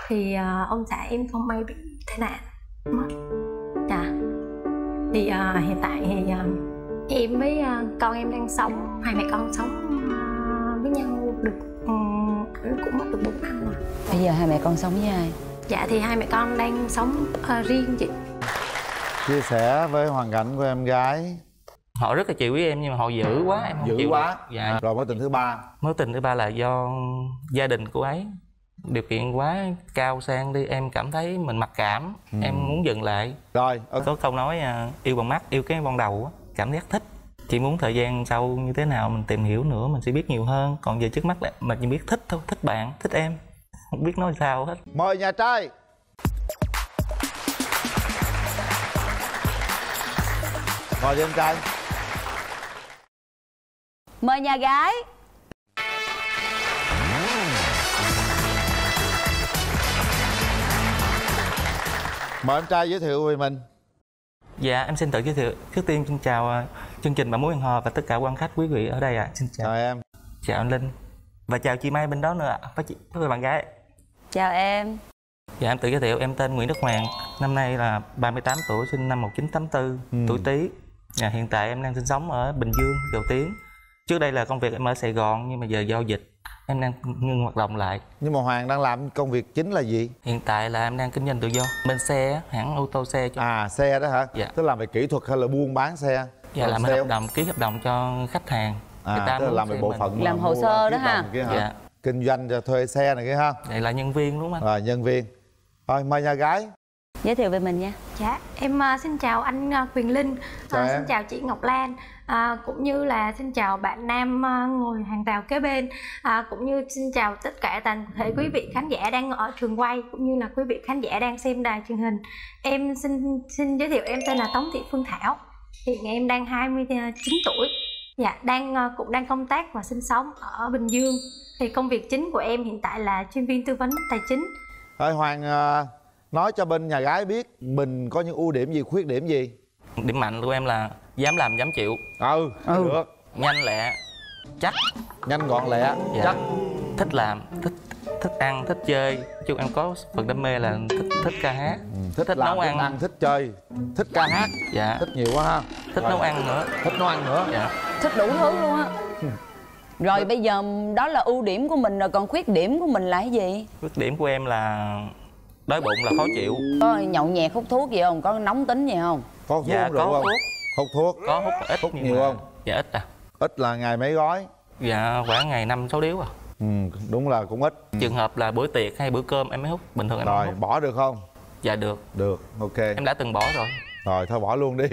thì ông xã em không may bị tai nạn mất. Dạ. Thì hiện tại thì em với con em đang sống, hai mẹ con sống với nhau được, ảnh cũng mất được 4 năm rồi. Bây giờ hai mẹ con sống với ai? Dạ thì hai mẹ con đang sống riêng chị. Chia sẻ với hoàn cảnh của em gái. Họ rất là chịu với em nhưng mà họ dữ quá, em không Dữ chịu quá. được. Dạ. Rồi mối tình thứ ba. Mối tình thứ ba là do gia đình cô ấy điều kiện quá cao sang đi, em cảm thấy mình mặc cảm, em muốn dừng lại. Rồi có câu nói yêu bằng mắt, yêu cái ban đầu á, cảm giác thích. Chỉ muốn thời gian sau như thế nào mình tìm hiểu nữa, mình sẽ biết nhiều hơn. Còn giờ trước mắt là mình chỉ biết thích thôi, thích bạn, thích em, không biết nói sao hết. Mời nhà trai. Mời em trai. Mời nhà gái. Mời em trai giới thiệu về mình. Dạ em xin tự giới thiệu. Trước tiên xin chào chương trình Bạn Muốn Hẹn Hò và tất cả quan khách quý vị ở đây ạ. Xin chào. Chào em. Chào anh Linh. Và chào chị Mai bên đó nữa ạ, với bạn gái. Chào em. Dạ em tự giới thiệu, em tên Nguyễn Đức Hoàng, năm nay là 38 tuổi, sinh năm 1984, tuổi Tý. Dạ, hiện tại em đang sinh sống ở Bình Dương, Dầu Tiếng. Trước đây là công việc em ở Sài Gòn nhưng mà giờ do dịch em đang ngưng hoạt động lại. Nhưng mà Hoàng đang làm công việc chính là gì? Hiện tại là em đang kinh doanh tự do bên xe, hãng ô tô xe. Xe đó hả? Dạ. Tức là về kỹ thuật hay là buôn bán xe? Dạ làm hợp đồng, ký hợp đồng cho khách hàng. Người ta tức là làm về bộ phận làm hồ sơ đó ha. Dạ. Kinh doanh cho thuê xe này kia ha. Đây là nhân viên đúng không anh? Rồi nhân viên. Rồi mời nhà gái. Giới thiệu về mình nha. Dạ em xin chào anh Quyền Linh, xin chào chị Ngọc Lan, cũng như là xin chào bạn nam ngồi hàng rào kế bên, cũng như xin chào tất cả toàn thể quý vị khán giả đang ở trường quay cũng như là quý vị khán giả đang xem đài truyền hình. Em xin giới thiệu, em tên là Tống Thị Phương Thảo, hiện em đang 29 tuổi. Dạ cũng đang công tác và sinh sống ở Bình Dương. Thì công việc chính của em hiện tại là chuyên viên tư vấn tài chính. Thôi Hoàng nói cho bên nhà gái biết mình có những ưu điểm gì, khuyết điểm gì. Điểm mạnh của em là dám làm dám chịu. Được. Nhanh lẹ, chắc. Nhanh gọn lẹ, chắc. Thích làm, thích ăn, thích chơi. Chứ em có phần đam mê là thích ca hát, thích làm, nấu ăn, thích chơi, thích ca hát. Dạ. Thích nhiều quá ha. Thích nấu ăn nữa. Thích nấu ăn nữa. Dạ. Thích đủ thứ luôn á. Rồi bây giờ đó là ưu điểm của mình rồi, còn khuyết điểm của mình là cái gì? Khuyết điểm của em là đói bụng là khó chịu. Có nhậu nhẹt hút thuốc gì không? Có nóng tính gì không? Có hút dạ, rượu không? Hút thuốc. Có hút ít. Hút nhiều không? Dạ ít Ít là ngày mấy gói? Dạ khoảng ngày 5-6 điếu à. Đúng là cũng ít. Trường hợp là bữa tiệc hay bữa cơm em mới hút, bình thường em không hút. Rồi bỏ được không? Dạ được. Được, ok. Em đã từng bỏ rồi. Rồi thôi bỏ luôn đi.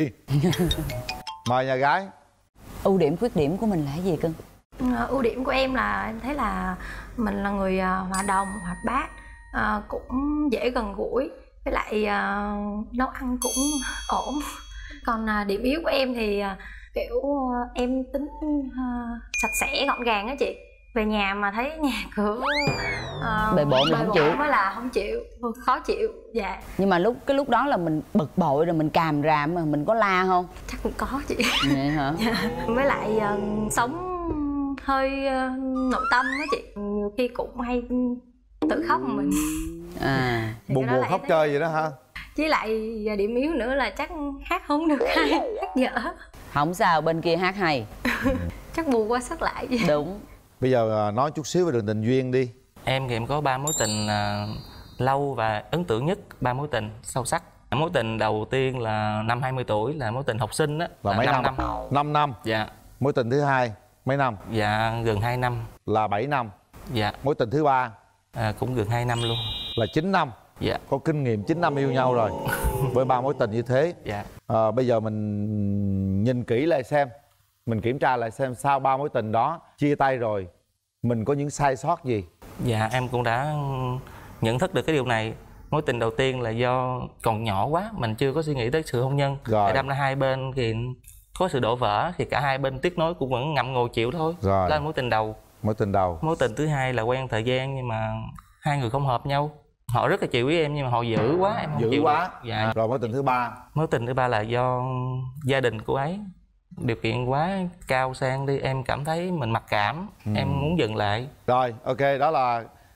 Mời nhà gái. Ưu điểm khuyết điểm của mình là cái gì cưng? Ưu điểm của em là em thấy là mình là người hòa đồng, hoạt bát, cũng dễ gần gũi, với lại nấu ăn cũng ổn. Còn điểm yếu của em thì kiểu em tính sạch sẽ gọn gàng á chị. Về nhà mà thấy nhà cửa bề bộn là không chịu. Mới là không chịu, khó chịu. Dạ. Nhưng mà cái lúc đó là mình bực bội rồi mình càm ràm mà mình có la không? Chắc cũng có chị. Vậy hả? Dạ. Với lại sống hơi nội tâm á chị, nhiều khi cũng hay tự khóc một mình. Buồn khóc chơi vậy đó hả? Với lại điểm yếu nữa là chắc hát không được hay, hát dở. Không sao, bên kia hát hay. Chắc bù qua sớt lại vậy. Đúng. Bây giờ nói chút xíu về đường tình duyên đi. Em thì em có 3 mối tình lâu và ấn tượng nhất, 3 mối tình sâu sắc. Mối tình đầu tiên là năm 20 tuổi là mối tình học sinh á, là mấy năm? 5 năm. Dạ. Mối tình thứ hai mấy năm? Dạ gần 2 năm. Là 7 năm. Dạ. Mối tình thứ ba? Cũng gần 2 năm luôn. Là 9 năm. Dạ. Có kinh nghiệm 9 năm yêu nhau rồi. Với 3 mối tình như thế. Dạ. Bây giờ mình nhìn kỹ lại xem, mình kiểm tra lại xem sau 3 mối tình đó chia tay rồi mình có những sai sót gì. Dạ em cũng đã nhận thức được cái điều này. Mối tình đầu tiên là do còn nhỏ quá, mình chưa có suy nghĩ tới sự hôn nhân. Rồi đâm ra hai bên thì có sự đổ vỡ thì cả hai bên tiếc nối cũng vẫn ngậm ngùi chịu thôi. Rồi. Đó là mối tình đầu. Mối tình đầu. Mối tình thứ hai là quen thời gian nhưng mà hai người không hợp nhau. Họ rất là chịu với em nhưng mà họ dữ quá, em không dữ chịu quá. Dạ. Rồi mối tình thứ ba? Mối tình thứ ba là do gia đình cô ấy điều kiện quá cao sang đi, em cảm thấy mình mặc cảm, em muốn dừng lại. Rồi ok, đó là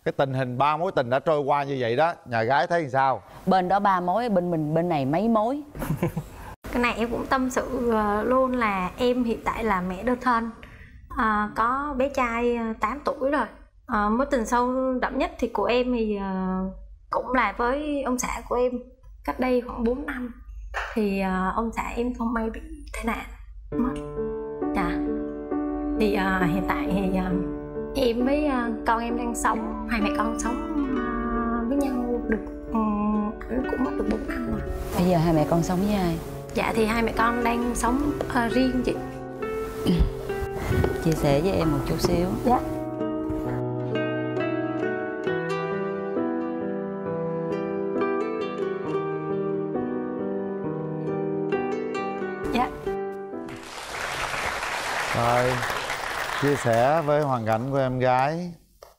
Cái tình hình 3 mối tình đã trôi qua như vậy đó, nhà gái thấy sao? Bên đó 3 mối, bên mình bên này mấy mối? Cái này em cũng tâm sự luôn là em hiện tại là mẹ đơn thân, có bé trai 8 tuổi rồi. Mối tình sâu đậm nhất thì của em thì cũng là với ông xã của em cách đây khoảng 4 năm. Thì ông xã em không may bị tai nạn mất. Dạ. Thì hiện tại thì em với con em đang sống, hai mẹ con sống với nhau được, ảnh cũng mất được 4 năm rồi. Bây giờ hai mẹ con sống với ai? Dạ thì hai mẹ con đang sống riêng chị. Chia sẻ với em một chút xíu. Dạ. Dạ. Rồi, chia sẻ với hoàn cảnh của em gái.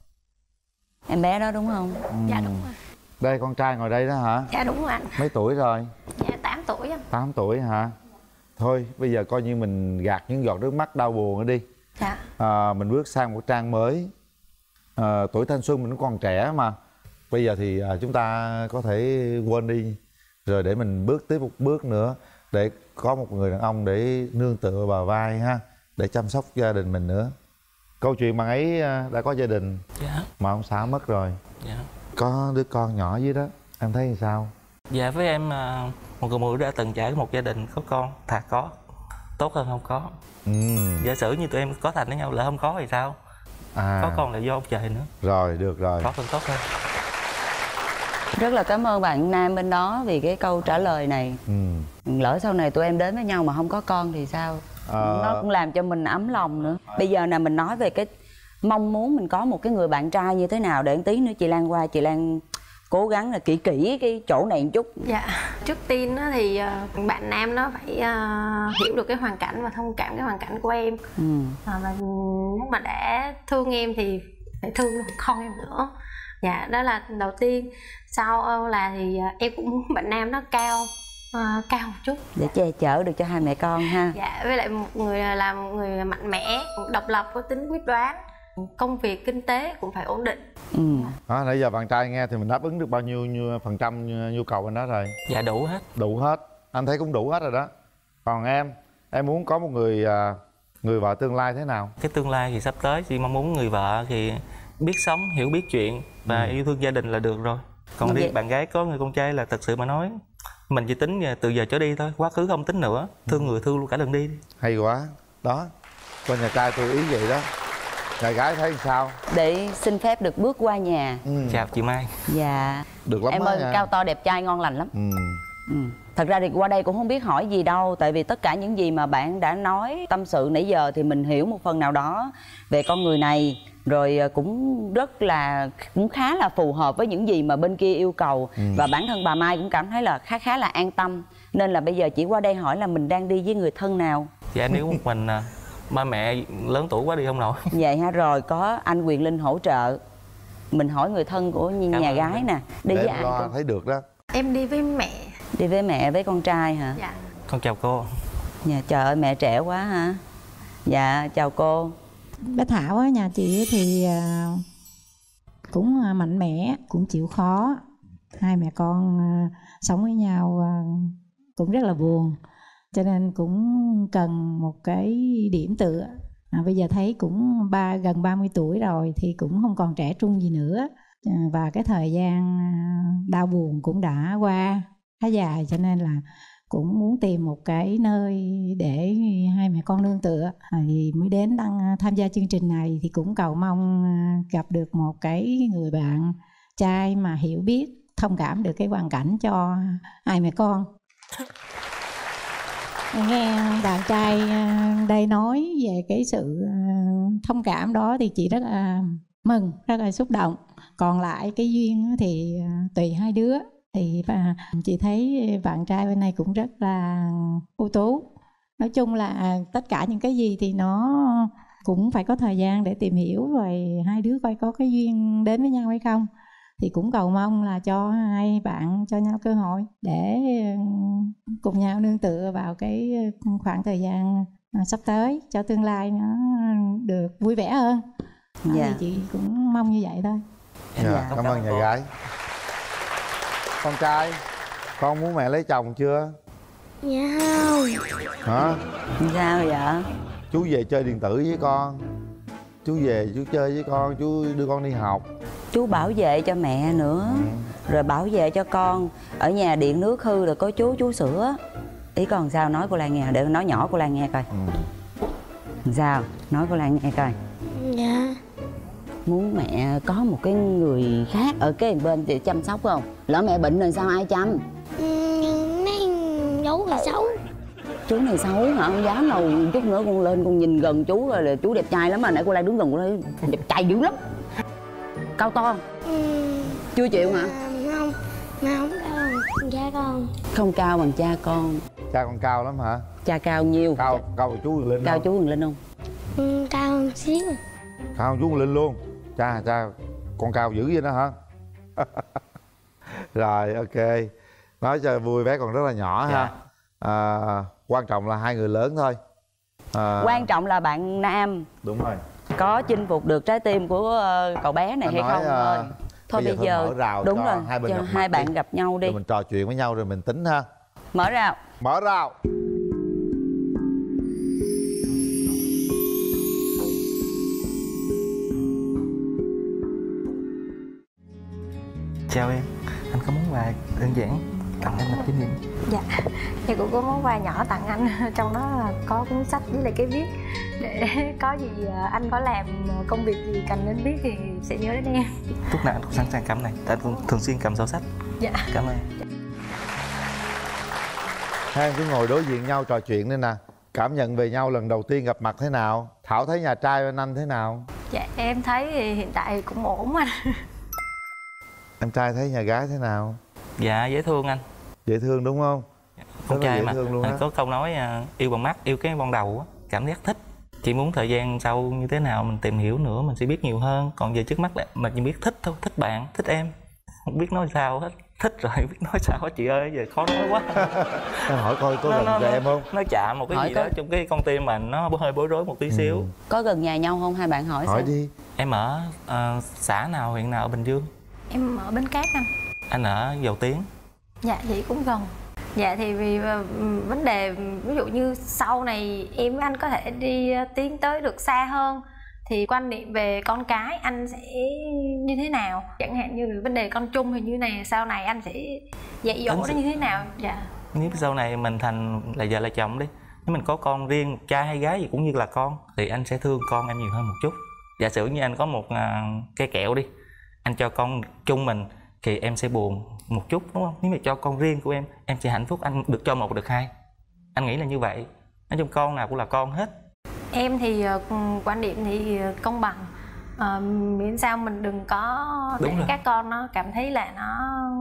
Em bé đó đúng không? Dạ đúng rồi. Đây con trai ngồi đây đó hả? Dạ đúng rồi anh. Mấy tuổi rồi? Dạ 8 tuổi anh. 8 tuổi hả? Thôi bây giờ coi như mình gạt những giọt nước mắt đau buồn đi. Dạ. Mình bước sang một trang mới. Tuổi thanh xuân mình còn trẻ mà. Bây giờ thì chúng ta có thể quên đi, rồi để mình bước tiếp một bước nữa, để có một người đàn ông để nương tựa vào vai ha, để chăm sóc gia đình mình nữa. Câu chuyện bạn ấy đã có gia đình. Dạ. Mà ông xã mất rồi. Dạ. Có đứa con nhỏ dưới đó, em thấy sao? Dạ với em một người phụ nữ đã từng trải một gia đình có con, thà có tốt hơn không có. Giả sử như tụi em có thành với nhau lỡ không có thì sao? Có con là do ông trời nữa. Rồi, được rồi. Có phần tốt hơn. Rất là cảm ơn bạn nam bên đó vì cái câu trả lời này. Lỡ sau này tụi em đến với nhau mà không có con thì sao? Nó cũng làm cho mình ấm lòng nữa. Bây giờ là mình nói về cái mong muốn mình có một cái người bạn trai như thế nào, để một tí nữa chị Lan qua, chị Lan cố gắng là kỹ cái chỗ này một chút. Dạ. Trước tiên thì bạn nam nó phải hiểu được cái hoàn cảnh và thông cảm cái hoàn cảnh của em. Và nếu mà đã thương em thì phải thương luôn con em nữa. Dạ, đó là đầu tiên. Sau là thì em cũng muốn bạn nam nó cao một chút để che chở được cho hai mẹ con ha. Dạ, với lại một người là một người mạnh mẽ, độc lập, có tính quyết đoán, công việc kinh tế cũng phải ổn định. Nãy giờ bạn trai nghe thì mình đáp ứng được bao nhiêu phần trăm nhu cầu anh đó rồi? Dạ đủ hết. Đủ hết, anh thấy cũng đủ hết rồi đó. Còn em muốn có một người vợ tương lai thế nào? Cái tương lai thì sắp tới chị mong muốn người vợ thì biết sống, hiểu biết chuyện và yêu thương gia đình là được rồi. Còn đi bạn gái có người con trai là thật sự mà nói, mình chỉ tính từ giờ trở đi thôi, quá khứ không tính nữa. Thương người thương luôn cả đường đi. Hay quá. Đó, con nhà trai tôi ý vậy đó. Nhà gái thấy sao? Để xin phép được bước qua nhà. Chào chị Mai. Dạ. Được lắm. Em ơi, cao to đẹp trai ngon lành lắm. Thật ra thì qua đây cũng không biết hỏi gì đâu. Tại vì tất cả những gì mà bạn đã nói tâm sự nãy giờ thì mình hiểu một phần nào đó về con người này. Rồi cũng khá là phù hợp với những gì mà bên kia yêu cầu. Và bản thân bà Mai cũng cảm thấy là khá là an tâm. Nên là bây giờ chỉ qua đây hỏi là mình đang đi với người thân nào? Dạ nếu một mình ba mẹ lớn tuổi quá đi không nổi. Vậy ha, rồi có anh Quyền Linh hỗ trợ. Mình hỏi người thân của nhà gái nè. Đi với ai? Lo thấy được đó. Em đi với mẹ. Đi với mẹ với con trai hả? Dạ. Con chào cô. Dạ, trời ơi mẹ trẻ quá hả? Dạ chào cô. Bé Thảo á, nhà chị thì cũng mạnh mẽ, cũng chịu khó. Hai mẹ con sống với nhau cũng rất là buồn, cho nên cũng cần một cái điểm tựa. Bây giờ thấy cũng gần 30 tuổi rồi thì cũng không còn trẻ trung gì nữa. Và cái thời gian đau buồn cũng đã qua khá dài, cho nên là cũng muốn tìm một cái nơi để hai mẹ con nương tựa, thì mới đến tham gia chương trình này. Thì cũng cầu mong gặp được một cái người bạn trai mà hiểu biết, thông cảm được cái hoàn cảnh cho hai mẹ con. Nghe bạn trai đây nói về cái sự thông cảm đó thì chị rất là mừng, rất là xúc động. Còn lại cái duyên thì tùy hai đứa. Thì chị thấy bạn trai bên này cũng rất là ưu tú. Nói chung là tất cả những cái gì thì nó cũng phải có thời gian để tìm hiểu, rồi hai đứa coi có cái duyên đến với nhau hay không. Thì cũng cầu mong là cho hai bạn cho nhau cơ hội để cùng nhau nương tựa vào cái khoảng thời gian sắp tới, cho tương lai nó được vui vẻ hơn. Thì chị cũng mong như vậy thôi. Dạ, cảm ơn nhà gái. Con trai, con muốn mẹ lấy chồng chưa? Dạ không. Hả? Sao vậy? Chú về chơi điện tử với con. Chú về chú chơi với con, chú đưa con đi học. Chú bảo vệ cho mẹ nữa. Rồi bảo vệ cho con. Ở nhà điện nước hư rồi có chú sửa. Ý con sao nói cô Lan nghe, để nói nhỏ cô Lan nghe coi. Sao? Nói cô Lan nghe coi. Dạ. Muốn mẹ có một cái người khác ở cái bên để chăm sóc không? Lỡ mẹ bệnh rồi sao ai chăm? Mấy chú là xấu. Chú này xấu hả? Không dám đâu. Chút nữa con lên con nhìn gần chú rồi là chú đẹp trai lắm mà. Nãy cô Lan đứng gần cô thấy đẹp trai dữ lắm. Cao to không? Chưa chịu hả? Không. Không cao bằng cha con. Không cao bằng cha con. Cha con cao lắm hả? Cha cao nhiêu? Cao chú Huyền Linh Cao không? chú Huyền Linh không? Cao hơn xíu. Cao hơn chú Huyền Linh luôn. Cha con cao dữ vậy đó hả? Rồi ok. Nói cho vui, bé còn rất là nhỏ ha. Quan trọng là hai người lớn thôi. Quan trọng là bạn nam Đúng rồi. có chinh phục được trái tim của cậu bé này hay không thôi. Thôi bây giờ mở rào đúng cho rồi, hai bên cho gặp hai mặt bạn đi. gặp nhau đi. Rồi mình trò chuyện với nhau rồi mình tính ha. Mở rào. Mở rào. Chào em, anh có món quà đơn giản tặng em một kỷ niệm. Dạ, thì cũng có món quà nhỏ tặng anh. Trong đó là có cuốn sách với lại cái viết. Để có gì anh có làm công việc gì cần đến viết thì sẽ nhớ đến em. Lúc nào anh cũng sẵn sàng cầm này, tại anh cũng thường xuyên cầm sổ sách. Dạ. Cảm ơn. Hai em cứ ngồi đối diện nhau trò chuyện đi nè. Cảm nhận về nhau lần đầu tiên gặp mặt thế nào? Thảo thấy nhà trai bên anh thế nào? Dạ, em thấy thì hiện tại cũng ổn anh. Em trai thấy nhà gái thế nào? Dạ, dễ thương anh. Dễ thương đúng không? Con trai mà luôn đó. có câu nói yêu bằng mắt, yêu cái ban đầu á, cảm giác thích. Chỉ muốn thời gian sau như thế nào mình tìm hiểu nữa mình sẽ biết nhiều hơn. Còn giờ trước mắt là mình chỉ biết thích thôi, thích bạn, thích em. Không biết nói sao hết. Thích rồi biết nói sao hết chị ơi, giờ khó nói quá. Em hỏi coi có gần cho em không? Nó chạm một cái Hỏi gì có... đó trong cái con tim mình nó hơi bối rối một tí xíu. Có gần nhà nhau không? Hai bạn hỏi Hỏi xem. đi. Em ở xã nào, huyện nào ở Bình Dương? Em ở Bến Cát anh. Anh ở Dầu Tiếng. Dạ, vậy cũng gần. Dạ thì vì vấn đề ví dụ như sau này em với anh có thể đi tiến tới được xa hơn thì quan niệm về con cái anh sẽ như thế nào, chẳng hạn như vấn đề con chung thì như này, sau này anh sẽ dạy dỗ nó như thế nào? Dạ. Nếu sau này mình thành là vợ là chồng đi, nếu mình có con riêng trai hay gái gì cũng như là con thì anh sẽ thương con em nhiều hơn một chút. Giả sử như anh có một cây kẹo đi, anh cho con chung mình thì em sẽ buồn một chút đúng không? Nếu mà cho con riêng của em sẽ hạnh phúc, anh được cho một được hai. Anh nghĩ là như vậy. Nói chung con nào cũng là con hết. Em thì quan điểm thì công bằng, miễn sao mình đừng có để các con nó cảm thấy là nó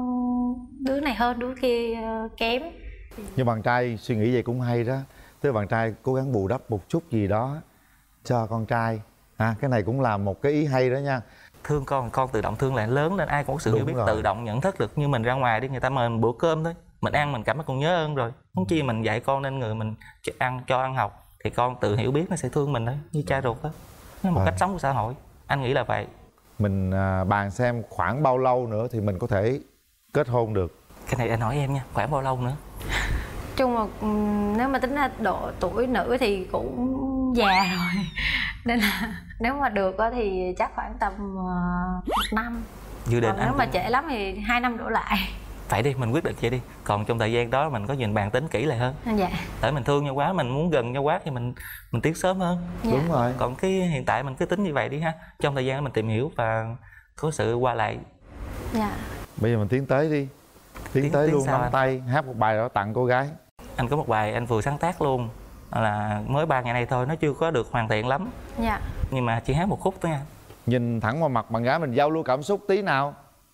đứa này hơn đứa kia kém. Nhưng bạn trai suy nghĩ vậy cũng hay đó. Tức là bạn trai cố gắng bù đắp một chút gì đó cho con trai. Cái này cũng là một cái ý hay đó nha. Thương con tự động thương lại, lớn lên ai cũng có sự hiểu biết tự động nhận thức được. Như mình ra ngoài đi, người ta mời mình bữa cơm thôi, mình ăn mình cảm thấy còn nhớ ơn rồi. Không chi mình dạy con nên người mình cho ăn học thì con tự hiểu biết nó sẽ thương mình thôi, như cha ruột đó. Nó một cách sống của xã hội. Anh nghĩ là vậy. Mình bàn xem khoảng bao lâu nữa thì mình có thể kết hôn được. Cái này anh hỏi em nha, khoảng bao lâu nữa? Chung mà nếu mà tính ra độ tuổi nữ thì cũng già rồi nên là nếu mà được thì chắc khoảng tầm 1 năm. Dự định còn nếu mà trễ lắm thì 2 năm đổ lại. Phải đi, mình quyết định vậy đi. Còn trong thời gian đó mình có nhìn bàn tính kỹ lại hơn. Dạ. Tại mình thương nhau quá, mình muốn gần nhau quá thì mình tiến sớm hơn. Dạ. Đúng rồi. Còn cái hiện tại mình cứ tính như vậy đi ha. Trong thời gian đó mình tìm hiểu và có sự qua lại. Dạ. Bây giờ mình tiến tới đi. Tiến tới luôn, nắm tay, hát một bài đó tặng cô gái. Anh có một bài anh vừa sáng tác luôn, là mới 3 ngày nay thôi, nó chưa có được hoàn thiện lắm. Dạ. Nhưng mà chỉ hát một khúc thôi nha. Nhìn thẳng vào mặt bạn gái mình giao lưu cảm xúc tí nào.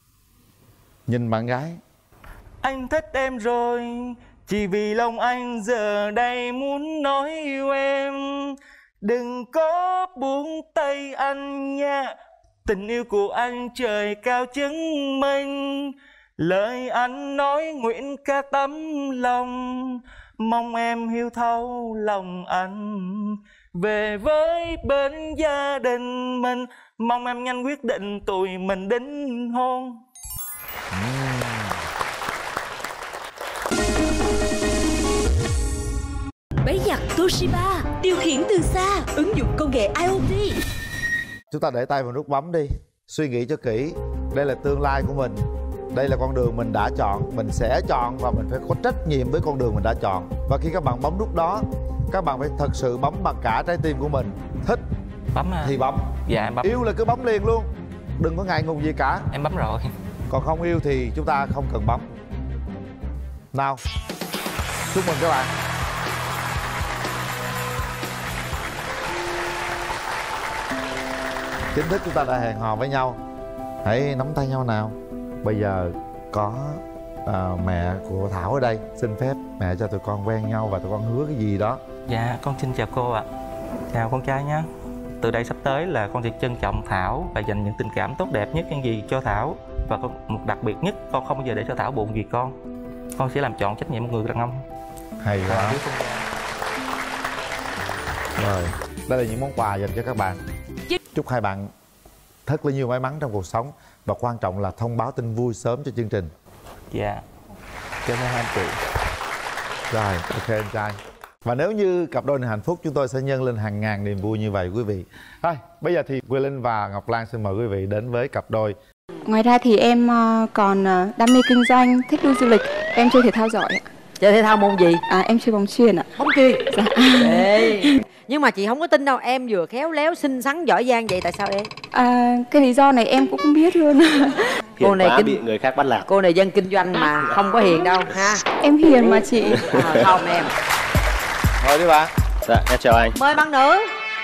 Nhìn bạn gái. Anh thích em rồi, chỉ vì lòng anh giờ đây muốn nói yêu em. Đừng có buông tay anh nha, tình yêu của anh trời cao chứng minh. Lời anh nói nguyện cả tấm lòng, mong em hiểu thấu lòng anh. về với bên gia đình mình. Mong em nhanh quyết định tụi mình đính hôn. Máy giặt Toshiba điều khiển từ xa, ứng dụng công nghệ IoT. Chúng ta để tay vào nút bấm đi. Suy nghĩ cho kỹ. Đây là tương lai của mình. Đây là con đường mình đã chọn. Mình sẽ chọn và mình phải có trách nhiệm với con đường mình đã chọn. Và khi các bạn bấm nút đó, các bạn phải thật sự bấm bằng cả trái tim của mình. Thích Bấm à? thì bấm. Dạ em bấm. Yêu là cứ bấm liền luôn. Đừng có ngại ngùng gì cả. Em bấm rồi. Còn không yêu thì chúng ta không cần bấm. Nào, chúc mừng các bạn. Chính thức chúng ta đã hẹn hò với nhau. Hãy nắm tay nhau nào. Bây giờ có mẹ của Thảo ở đây. Xin phép mẹ cho tụi con quen nhau và tụi con hứa cái gì đó. Dạ con xin chào cô ạ. Chào con trai nhé. Từ đây sắp tới là con sẽ trân trọng Thảo và dành những tình cảm tốt đẹp nhất những gì cho Thảo. Và một đặc biệt nhất, con không bao giờ để cho Thảo buồn vì con. Con sẽ làm trọn trách nhiệm một người đàn ông. Hay quá. Rồi, đây là những món quà dành cho các bạn. Chúc hai bạn thật là nhiều may mắn trong cuộc sống. Và quan trọng là thông báo tin vui sớm cho chương trình. Dạ. Cảm ơn anh chị. Rồi, ok anh trai. Và nếu như cặp đôi này hạnh phúc, chúng tôi sẽ nhân lên hàng ngàn niềm vui như vậy quý vị. Thôi, bây giờ thì Quyền Linh và Ngọc Lan xin mời quý vị đến với cặp đôi. Ngoài ra thì em còn đam mê kinh doanh, thích đi du lịch. Em chơi thể thao giỏi. Chơi thể thao môn gì? Em chơi bóng chuyền ạ. Bóng chuyền? Dạ. Nhưng mà chị không có tin đâu, em vừa khéo léo, xinh xắn, giỏi giang vậy tại sao em? Cái lý do này em cũng không biết luôn. Cô này bị người khác bắt nạt. Cô này dân kinh doanh mà không có hiền đâu ha. Em hiền mà chị. Không em. Mời đi bạn. Dạ, em chào anh. Mời bạn nữ.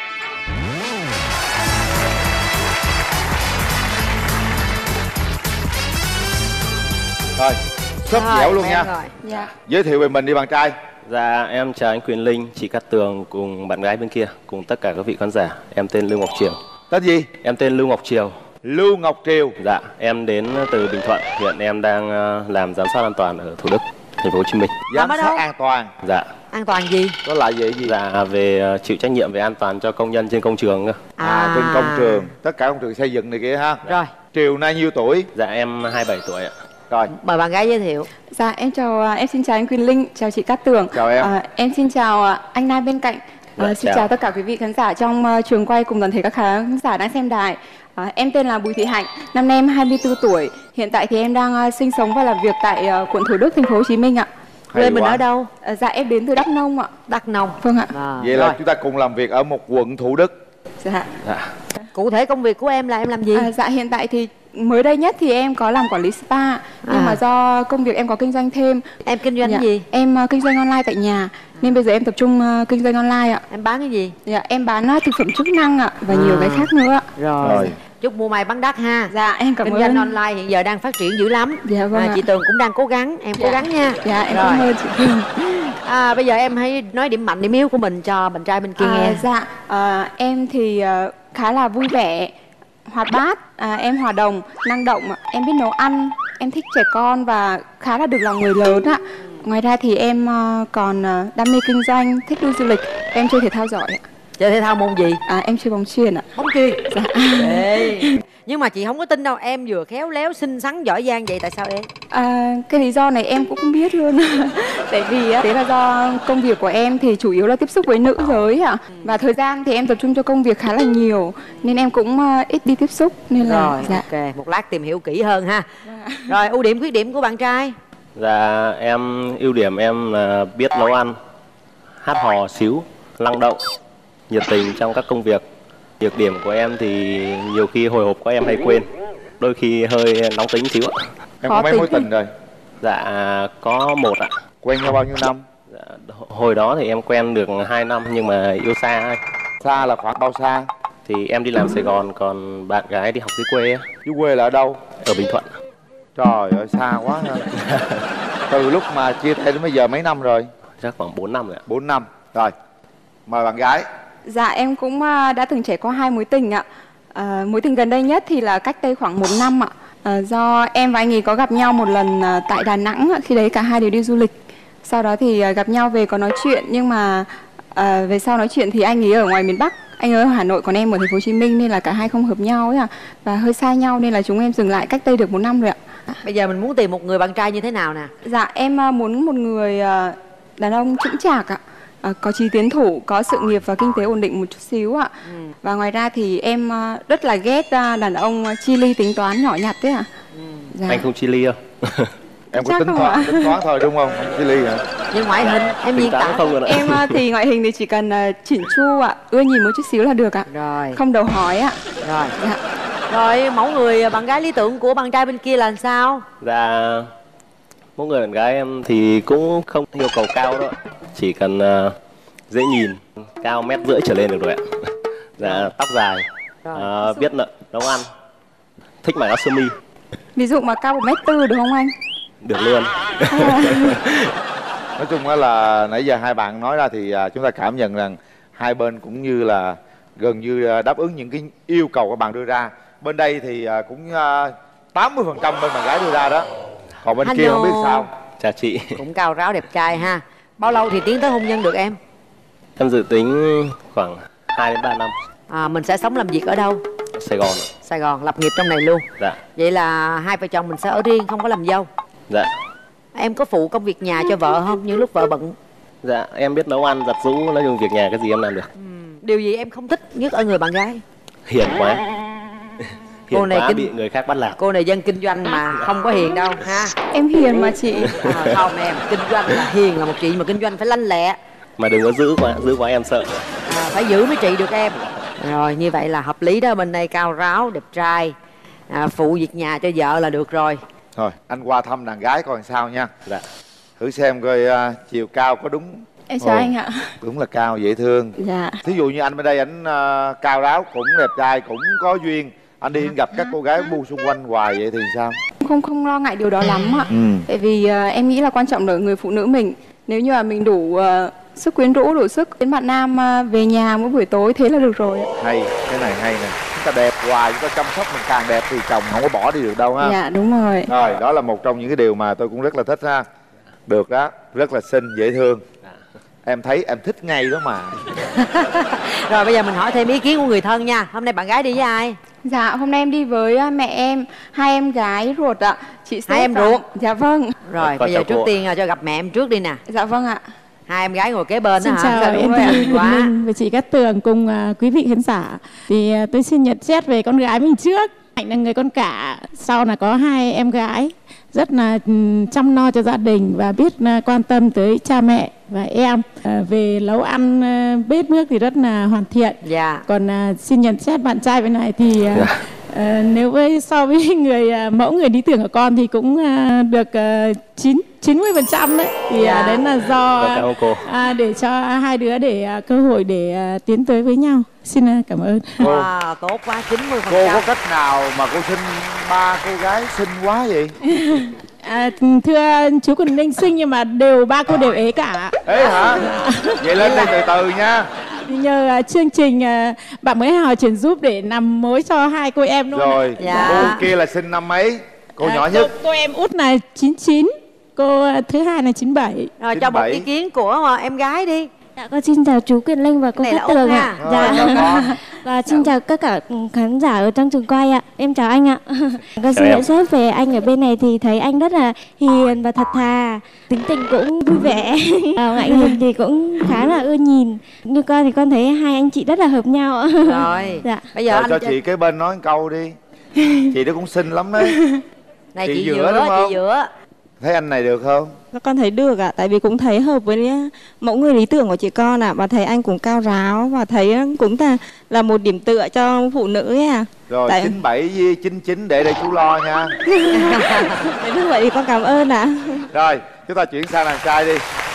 Rồi, sớm dẻo luôn nha. Dạ. Giới thiệu về mình đi bạn trai. Dạ, em chào anh Quyền Linh, chị Cát Tường cùng bạn gái bên kia, cùng tất cả các vị khán giả. Em tên Lưu Ngọc Triều. Tên gì? Em tên Lưu Ngọc Triều. Lưu Ngọc Triều. Dạ, em đến từ Bình Thuận. Hiện em đang làm giám sát an toàn ở Thủ Đức, thành phố Hồ Chí Minh. Giám sát an toàn. Dạ. An toàn gì? Đó là gì? Dạ, về chịu trách nhiệm về an toàn cho công nhân trên công trường. Trên công trường, tất cả công trường xây dựng này kia ha. Rồi. Triều nay nhiêu tuổi? Dạ, em 27 tuổi ạ. Rồi. Mời bạn gái giới thiệu. Dạ, em xin chào anh Quyền Linh, chào chị Cát Tường. Chào em. Em xin chào anh Nam bên cạnh. Xin chào tất cả quý vị khán giả trong trường quay cùng toàn thể các khán giả đang xem đài. Em tên là Bùi Thị Hạnh, năm nay em 24 tuổi. Hiện tại thì em đang sinh sống và làm việc tại quận Thủ Đức, thành phố Hồ Chí Minh ạ. Quê mình ở đâu? Dạ, em đến từ Đắk Nông ạ. Đắk Nông. Vâng ạ. Vậy là chúng ta cùng làm việc ở một quận Thủ Đức. Dạ. Cụ thể công việc của em là em làm gì? Dạ, hiện tại thì mới đây nhất thì em có làm quản lý spa. Nhưng mà do công việc em có kinh doanh thêm. Em kinh doanh cái gì? Em kinh doanh online tại nhà. Nên bây giờ em tập trung kinh doanh online ạ. Em bán cái gì? Dạ, em bán thực phẩm chức năng ạ. Và nhiều cái khác nữa ạ. Rồi. Chúc mua may bán đắt ha. Dạ, em cảm ơn. Kinh doanh online hiện giờ đang phát triển dữ lắm. Dạ vâng. Chị Tường cũng đang cố gắng. Em cố gắng nha. Dạ, em cảm ơn chị Tường. Bây giờ em hãy nói điểm mạnh, điểm yếu của mình cho bạn trai bên kia nghe. Dạ, em thì khá là vui vẻ, hoạt bát, em hòa đồng, năng động, em biết nấu ăn, em thích trẻ con và khá là được lòng người lớn ạ. Ngoài ra thì em còn đam mê kinh doanh, thích đi du lịch, em chơi thể thao giỏi ạ. Chơi thể thao môn gì? Em chơi bóng chuyền ạ. Bóng chuyền? Dạ. Nhưng mà chị không có tin đâu, em vừa khéo léo, xinh xắn, giỏi giang vậy tại sao em? Cái lý do này em cũng không biết luôn. Tại vì thế là do công việc của em thì chủ yếu là tiếp xúc với nữ giới ạ. Và thời gian thì em tập trung cho công việc khá là nhiều nên em cũng ít đi tiếp xúc nên là. Rồi, ok, một lát tìm hiểu kỹ hơn ha. Rồi, ưu điểm khuyết điểm của bạn trai? Dạ, em ưu điểm em là biết nấu ăn, hát hò xíu, năng động, nhiệt tình trong các công việc. Nhược điểm của em thì nhiều khi hồi hộp của em hay quên, đôi khi hơi nóng tính xíu ạ. Em có mấy mối tình rồi? Dạ, có một ạ. Quen nhau bao nhiêu năm? Dạ, hồi đó thì em quen được 2 năm nhưng mà yêu xa. Xa là khoảng bao xa? Thì em đi làm Sài Gòn, còn bạn gái đi học dưới quê. Dưới quê là ở đâu? Ở Bình Thuận. Trời ơi, xa quá ha. Từ lúc mà chia tay đến bây giờ mấy năm rồi? Chắc khoảng 4 năm rồi ạ. 4 năm. Rồi, mời bạn gái. Dạ, em cũng đã từng trải qua 2 mối tình ạ. Mối tình gần đây nhất thì là cách đây khoảng 1 năm ạ. Do em và anh ấy có gặp nhau một lần tại Đà Nẵng. Khi đấy cả hai đều đi du lịch. Sau đó thì gặp nhau về có nói chuyện nhưng mà Về sau nói chuyện thì anh ấy ở ngoài miền Bắc, anh ấy ở Hà Nội còn em ở thành phố Hồ Chí Minh, nên là cả hai không hợp nhau ấy và hơi xa nhau, nên là chúng em dừng lại cách đây được 1 năm rồi ạ. Bây giờ mình muốn tìm một người bạn trai như thế nào nè? Dạ em muốn một người đàn ông chững chạc ạ, có chí tiến thủ, có sự nghiệp và kinh tế ổn định một chút xíu ạ. Và ngoài ra thì em rất là ghét đàn ông chi ly tính toán nhỏ nhặt đấy ạ. Dạ. Anh không chi ly không? Em có tính toán thôi đúng không? Chi ly hả? Nhưng ngoại hình em nhìn tả không em thì ngoại hình thì chỉ cần chỉnh chu ạ, ưa nhìn một chút xíu là được ạ. Rồi. Không đầu hói ạ. Rồi. Dạ. Rồi mẫu người bạn gái lý tưởng của bạn trai bên kia là làm sao? Dạ, mẫu người bạn gái em thì cũng không yêu cầu cao đâu, chỉ cần dễ nhìn, cao 1,5 m trở lên được rồi ạ. Dạ, tóc dài, biết nấu ăn, thích mặc áo sơ mi. Ví dụ mà cao 1m4 được không anh? Được luôn. Nói chung là nãy giờ hai bạn nói ra thì chúng ta cảm nhận rằng hai bên cũng như là gần như đáp ứng những cái yêu cầu các bạn đưa ra. Bên đây thì cũng 80% bên bạn gái đưa ra đó. Còn bên kia không biết sao. Chào chị. Cũng cao ráo đẹp trai ha. Bao lâu thì tiến tới hôn nhân được em? Em dự tính khoảng 2 đến 3 năm. Mình sẽ sống làm việc ở đâu? Sài Gòn. Sài Gòn, lập nghiệp trong này luôn. Dạ. Vậy là hai vợ chồng mình sẽ ở riêng, không có làm dâu. Dạ. Em có phụ công việc nhà cho vợ không, những lúc vợ bận? Dạ, em biết nấu ăn, giặt giũ, nói chung việc nhà cái gì em làm được. Điều gì em không thích nhất ở người bạn gái? Hiền quá. Hiền cô này quá bị người khác bắt nạt. Cô này dân kinh doanh mà không có hiền đâu ha. Em hiền mà chị. Không em, kinh doanh là hiền là một chị mà kinh doanh phải lanh lẹ. Mà đừng có giữ quá em sợ. Phải giữ mới trị được em. Rồi như vậy là hợp lý đó, bên đây cao ráo, đẹp trai, phụ việc nhà cho vợ là được rồi. Rồi, anh qua thăm đàn gái coi làm sao nha. Dạ. Thử xem coi chiều cao có đúng. Em chào anh ạ. Đúng là cao dễ thương. Dạ. Thí dụ như anh bên đây ảnh cao ráo, cũng đẹp trai, cũng có duyên. Anh đi gặp các cô gái bu xung quanh hoài vậy thì sao? Không lo ngại điều đó lắm ạ. Tại vì em nghĩ là quan trọng là người phụ nữ mình, nếu như là mình đủ sức quyến rũ, đủ sức đến bạn nam về nhà mỗi buổi tối thế là được rồi. Hay, cái này hay nè. Chúng ta đẹp hoài, chúng ta chăm sóc mình càng đẹp thì chồng không có bỏ đi được đâu ha. Dạ đúng rồi. Rồi, đó là một trong những cái điều mà tôi cũng rất là thích ha. Được đó, rất là xinh, dễ thương. Em thấy em thích ngay đó mà. Rồi bây giờ mình hỏi thêm ý kiến của người thân nha. Hôm nay bạn gái đi với ai? Dạ hôm nay em đi với mẹ em, 2 em gái ruột ạ. Chị Hai em ruột? Dạ vâng. Rồi bây giờ trước tiên cho gặp mẹ em trước đi nè. Dạ vâng ạ. 2 em gái ngồi kế bên đó hả? Xin chào em Quỳnh Linh và chị Cát Tường cùng quý vị khán giả. Thì tôi xin nhận xét về con gái mình trước. Hạnh là người con cả, sau là có 2 em gái rất là chăm lo cho gia đình và biết quan tâm tới cha mẹ và em. Về nấu ăn bếp nước thì rất là hoàn thiện. Dạ. Còn xin nhận xét bạn trai bên này thì nếu so với mẫu người lý tưởng của con thì cũng được 90% đấy. Thì đấy là do để cho hai đứa để cơ hội để tiến tới với nhau. Xin cảm ơn. Wow, tốt quá, 90%. Cô có cách nào mà cô sinh 3 cô gái xinh quá vậy? Thưa chú Quỳnh Linh xinh nhưng mà ba cô đều ế cả. Ế hả? Vậy lên đây từ từ nha. Nhờ chương trình bạn mới Hào chuyển giúp để làm mối cho 2 cô em luôn. Rồi, cô kia là sinh năm mấy? Cô nhỏ nhất. Cô em út là 99, cô thứ hai là 97. Rồi cho một ý kiến của em gái đi. Dạ con xin chào chú Quyền Linh và cô Cát Tường ạ. Dạ. Và xin chào tất cả khán giả ở trong trường quay ạ. Em chào anh ạ. Con xin nhận xét về anh ở bên này thì thấy anh rất là hiền và thật thà, tính tình cũng vui vẻ. Ngoại hình thì cũng khá là ưa nhìn. Như con thì con thấy 2 anh chị rất là hợp nhau. Rồi. Dạ. Bây giờ cho chị kế bên nói một câu đi. Chị đó cũng xinh lắm đấy. Này chị giữa đúng không? Chị giữa. Thấy anh này được không? Con thấy được ạ, tại vì cũng thấy hợp với mẫu người lý tưởng của chị con ạ. Và thấy anh cũng cao ráo và thấy cũng là một điểm tựa cho phụ nữ ấy à. Rồi 97 với 99 để chú lo nha. Như vậy thì con cảm ơn ạ. Rồi chúng ta chuyển sang đàn trai đi.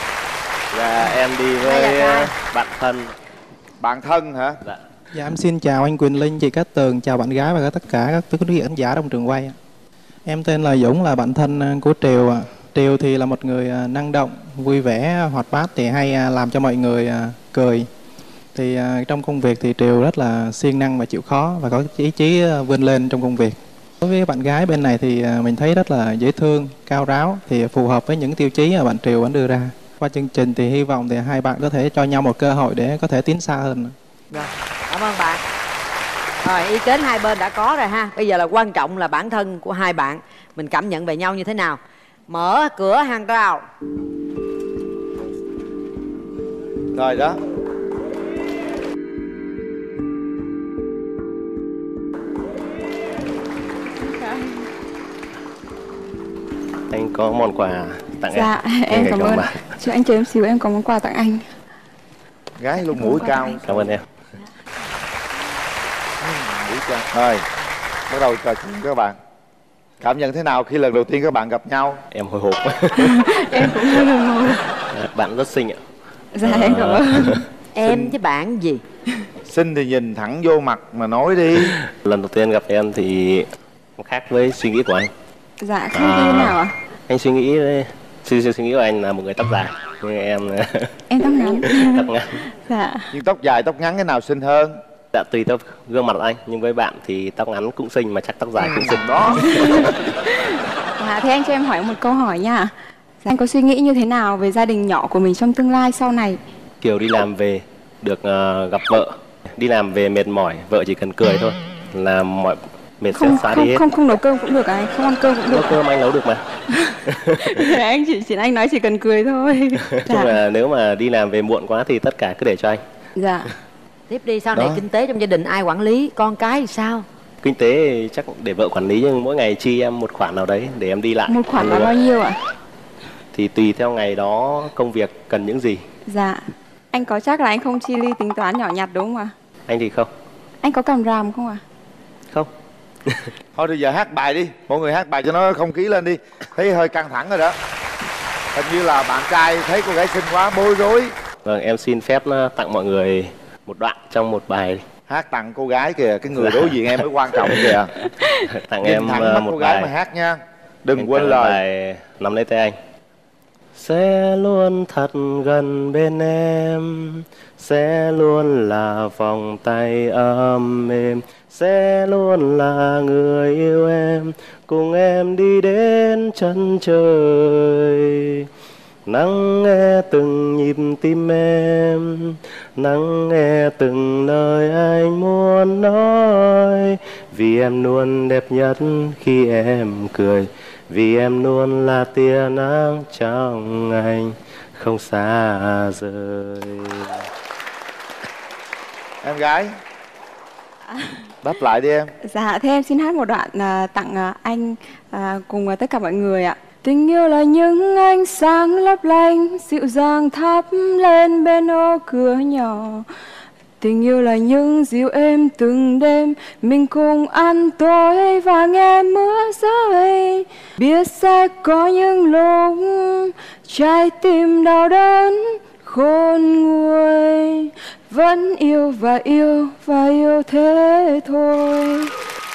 Là em đi với bạn thân. Bạn thân hả? Dạ em xin chào anh Quỳnh Linh, chị Cát Tường, chào bạn gái và tất cả các quý khán giả trong trường quay. Em tên là Dũng, là bạn thân của Triều ạ. Triều thì là một người năng động, vui vẻ, hoạt bát thì hay làm cho mọi người cười. Thì trong công việc thì Triều rất là siêng năng và chịu khó và có ý chí vươn lên trong công việc. Đối với bạn gái bên này thì mình thấy rất là dễ thương, cao ráo thì phù hợp với những tiêu chí mà bạn Triều anh đưa ra. qua chương trình thì hy vọng thì hai bạn có thể cho nhau một cơ hội để có thể tiến xa hơn. Rồi, cảm ơn bạn. Rồi, ý kiến hai bên đã có rồi ha. Bây giờ là quan trọng là bản thân của hai bạn mình cảm nhận về nhau như thế nào. Mở cửa hàng rào. Rồi đó. Anh có món quà tặng em. Dạ, em cảm ơn. Chứ anh chờ em xíu, em có món quà tặng anh. Gái luôn mũi cao. Cảm ơn em. Mũi cao. Rồi, bắt đầu trò chuyện các bạn. Cảm nhận thế nào khi lần đầu tiên các bạn gặp nhau? Em hồi hộp. Em cũng hơi hồi hộp. Bạn rất xinh ạ. Dạ, em cảm ơn. Em với bạn gì? Xinh thì nhìn thẳng vô mặt mà nói đi. Lần đầu tiên gặp em thì khác với suy nghĩ của anh. Dạ, khác như thế nào ạ? Anh suy nghĩ của anh là một người tóc dài, nhưng em tóc ngắn. Tóc ngắn. Dạ. Nhưng tóc dài, tóc ngắn cái nào xinh hơn? Dạ, tùy theo gương mặt anh, nhưng với bạn thì tóc ngắn cũng xinh mà chắc tóc dài cũng xinh đó. Dạ, thế anh cho em hỏi một câu hỏi nha. Dạ, anh có suy nghĩ như thế nào về gia đình nhỏ của mình trong tương lai sau này? Kiểu đi làm về được gặp vợ, đi làm về mệt mỏi, vợ chỉ cần cười thôi là mọi mệt sẽ xóa đi hết. Không nấu cơm cũng được anh, không ăn cơm cũng được. Nấu cơm anh nấu được mà. Anh anh nói chỉ cần cười thôi. Chung là nếu mà đi làm về muộn quá thì tất cả cứ để cho anh. Dạ. Tiếp đi, sau này kinh tế trong gia đình ai quản lý, con cái thì sao? Kinh tế chắc để vợ quản lý, nhưng mỗi ngày chi em một khoản nào đấy để em đi lại. Một khoản là bao nhiêu ạ? Thì tùy theo ngày đó công việc cần những gì. Dạ. Anh có chắc là anh không chi ly tính toán nhỏ nhặt đúng không ạ? Anh thì không. Anh có càm ràm không ạ? Không. Thôi bây giờ hát bài đi, mọi người hát bài cho nó không khí lên đi. Thấy hơi căng thẳng rồi đó. Hình như là bạn trai thấy cô gái xinh quá bối rối. Vâng, em xin phép tặng mọi người một đoạn trong một bài. Hát tặng cô gái kìa, cái người đối diện em mới quan trọng kìa. Tặng nhìn em thẳng mắt một cô gái bài mà hát nha. Đừng em quên lời. Bài nắm lấy tay anh. Sẽ luôn thật gần bên em, sẽ luôn là vòng tay ấm êm, sẽ luôn là người yêu em, cùng em đi đến chân trời. Nắng nghe từng nhịp tim em, nắng nghe từng lời anh muốn nói, vì em luôn đẹp nhất khi em cười, vì em luôn là tia nắng trong anh không xa rời. Em gái đáp lại đi em. Dạ, thế em xin hát một đoạn tặng anh cùng tất cả mọi người ạ. Tình yêu là những ánh sáng lấp lánh dịu dàng thắp lên bên ô cửa nhỏ. Tình yêu là những dịu êm từng đêm mình cùng ăn tối và nghe mưa rơi. Biết sẽ có những lúc trái tim đau đớn khôn nguôi, vẫn yêu và yêu và yêu thế thôi.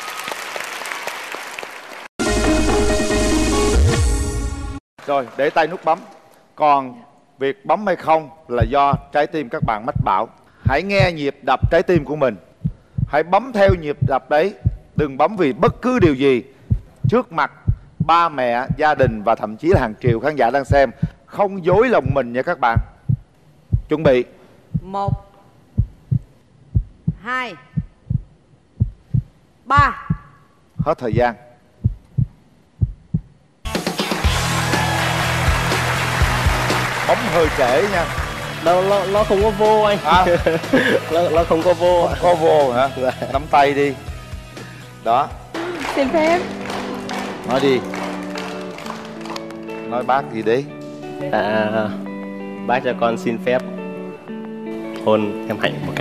Rồi, để tay nút bấm. Còn việc bấm hay không là do trái tim các bạn mách bảo. Hãy nghe nhịp đập trái tim của mình, hãy bấm theo nhịp đập đấy. Đừng bấm vì bất cứ điều gì. Trước mặt ba mẹ, gia đình và thậm chí là hàng triệu khán giả đang xem, không dối lòng mình nha các bạn. Chuẩn bị 1 2 3. Hết thời gian. Bấm hơi trễ nha. Đâu, nó không có vô anh. Nó không có vô. Không có vô hả? Nắm tay đi. Đó. Xin phép. Nói đi. Nói bác gì đi. Bác cho con xin phép hôn em Hạnh một cái.